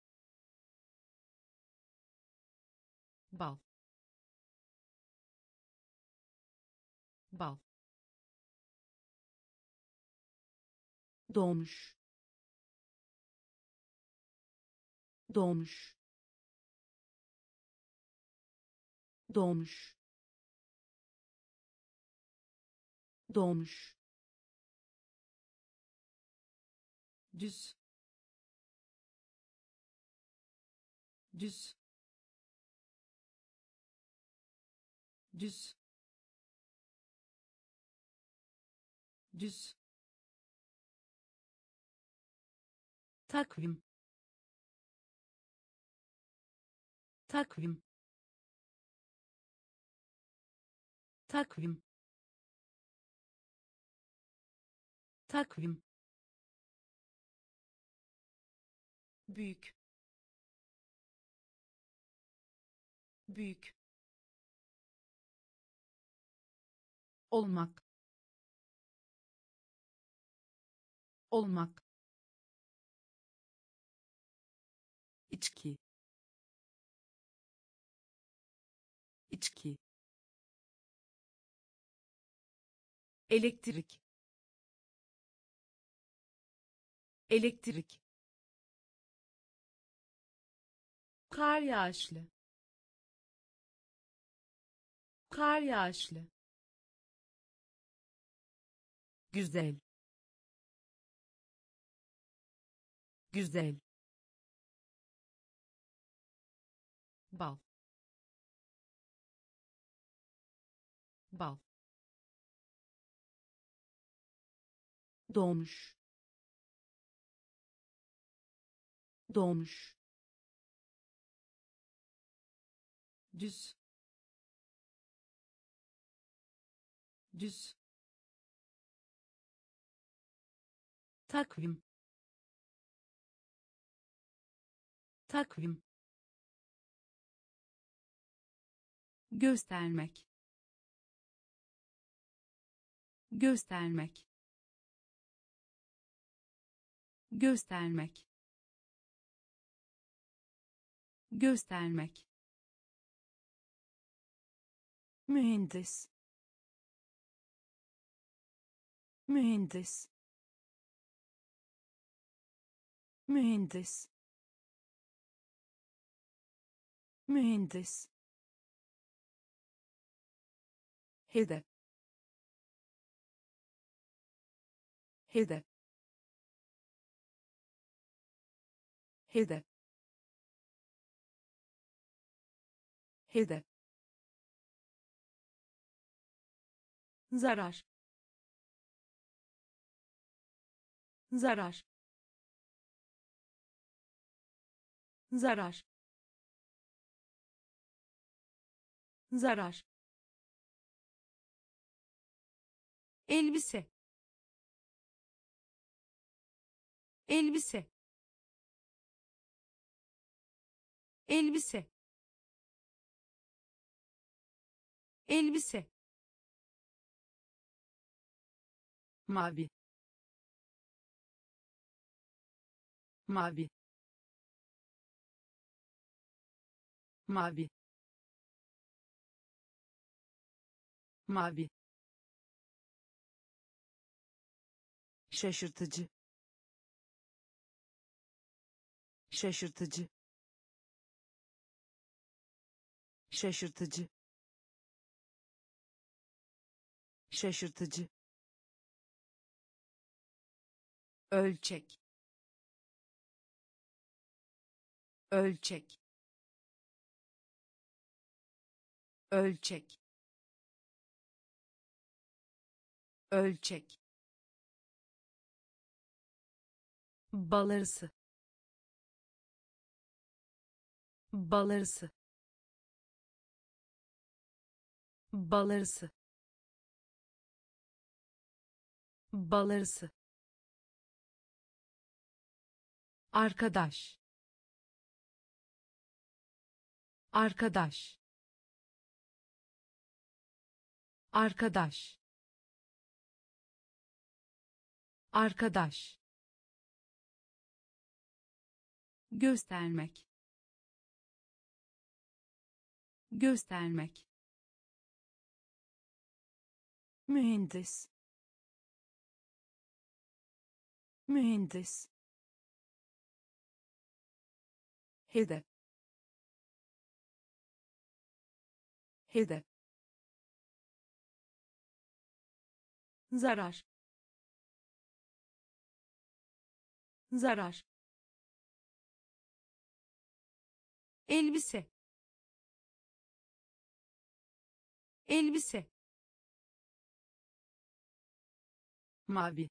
bal, bal, doğmuş, doğmuş, doğmuş doğmuş düz düz düz düz takvim takvim takvim takvim büyük büyük olmak olmak içki içki elektrik elektrik kar yağışlı kar yağışlı güzel güzel bal, bal, doğmuş doğmuş düz düz takvim takvim göstermek göstermek göstermek göstermek mühendis mühendis mühendis mühendis hedef hedef hedef hedef zarar zarar zarar zarar elbise elbise elbise elbise mavi mavi mavi mavi şaşırtıcı şaşırtıcı şaşırtıcı şaşırtıcı ölçek ölçek ölçek ölçek balarısı balarısı balarısı balarısı arkadaş arkadaş arkadaş arkadaş göstermek göstermek mühendis mühendis hedef hedef, zarar, zarar, elbise, elbise, mavi,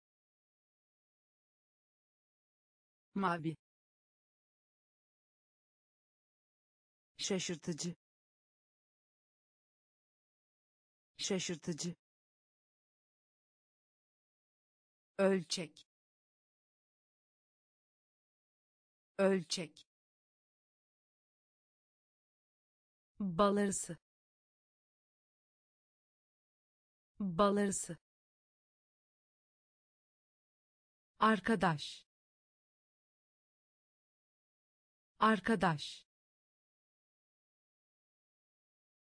mavi, şaşırtıcı, şaşırtıcı, ölçek, ölçek, bal arısı, bal arısı, arkadaş, arkadaş,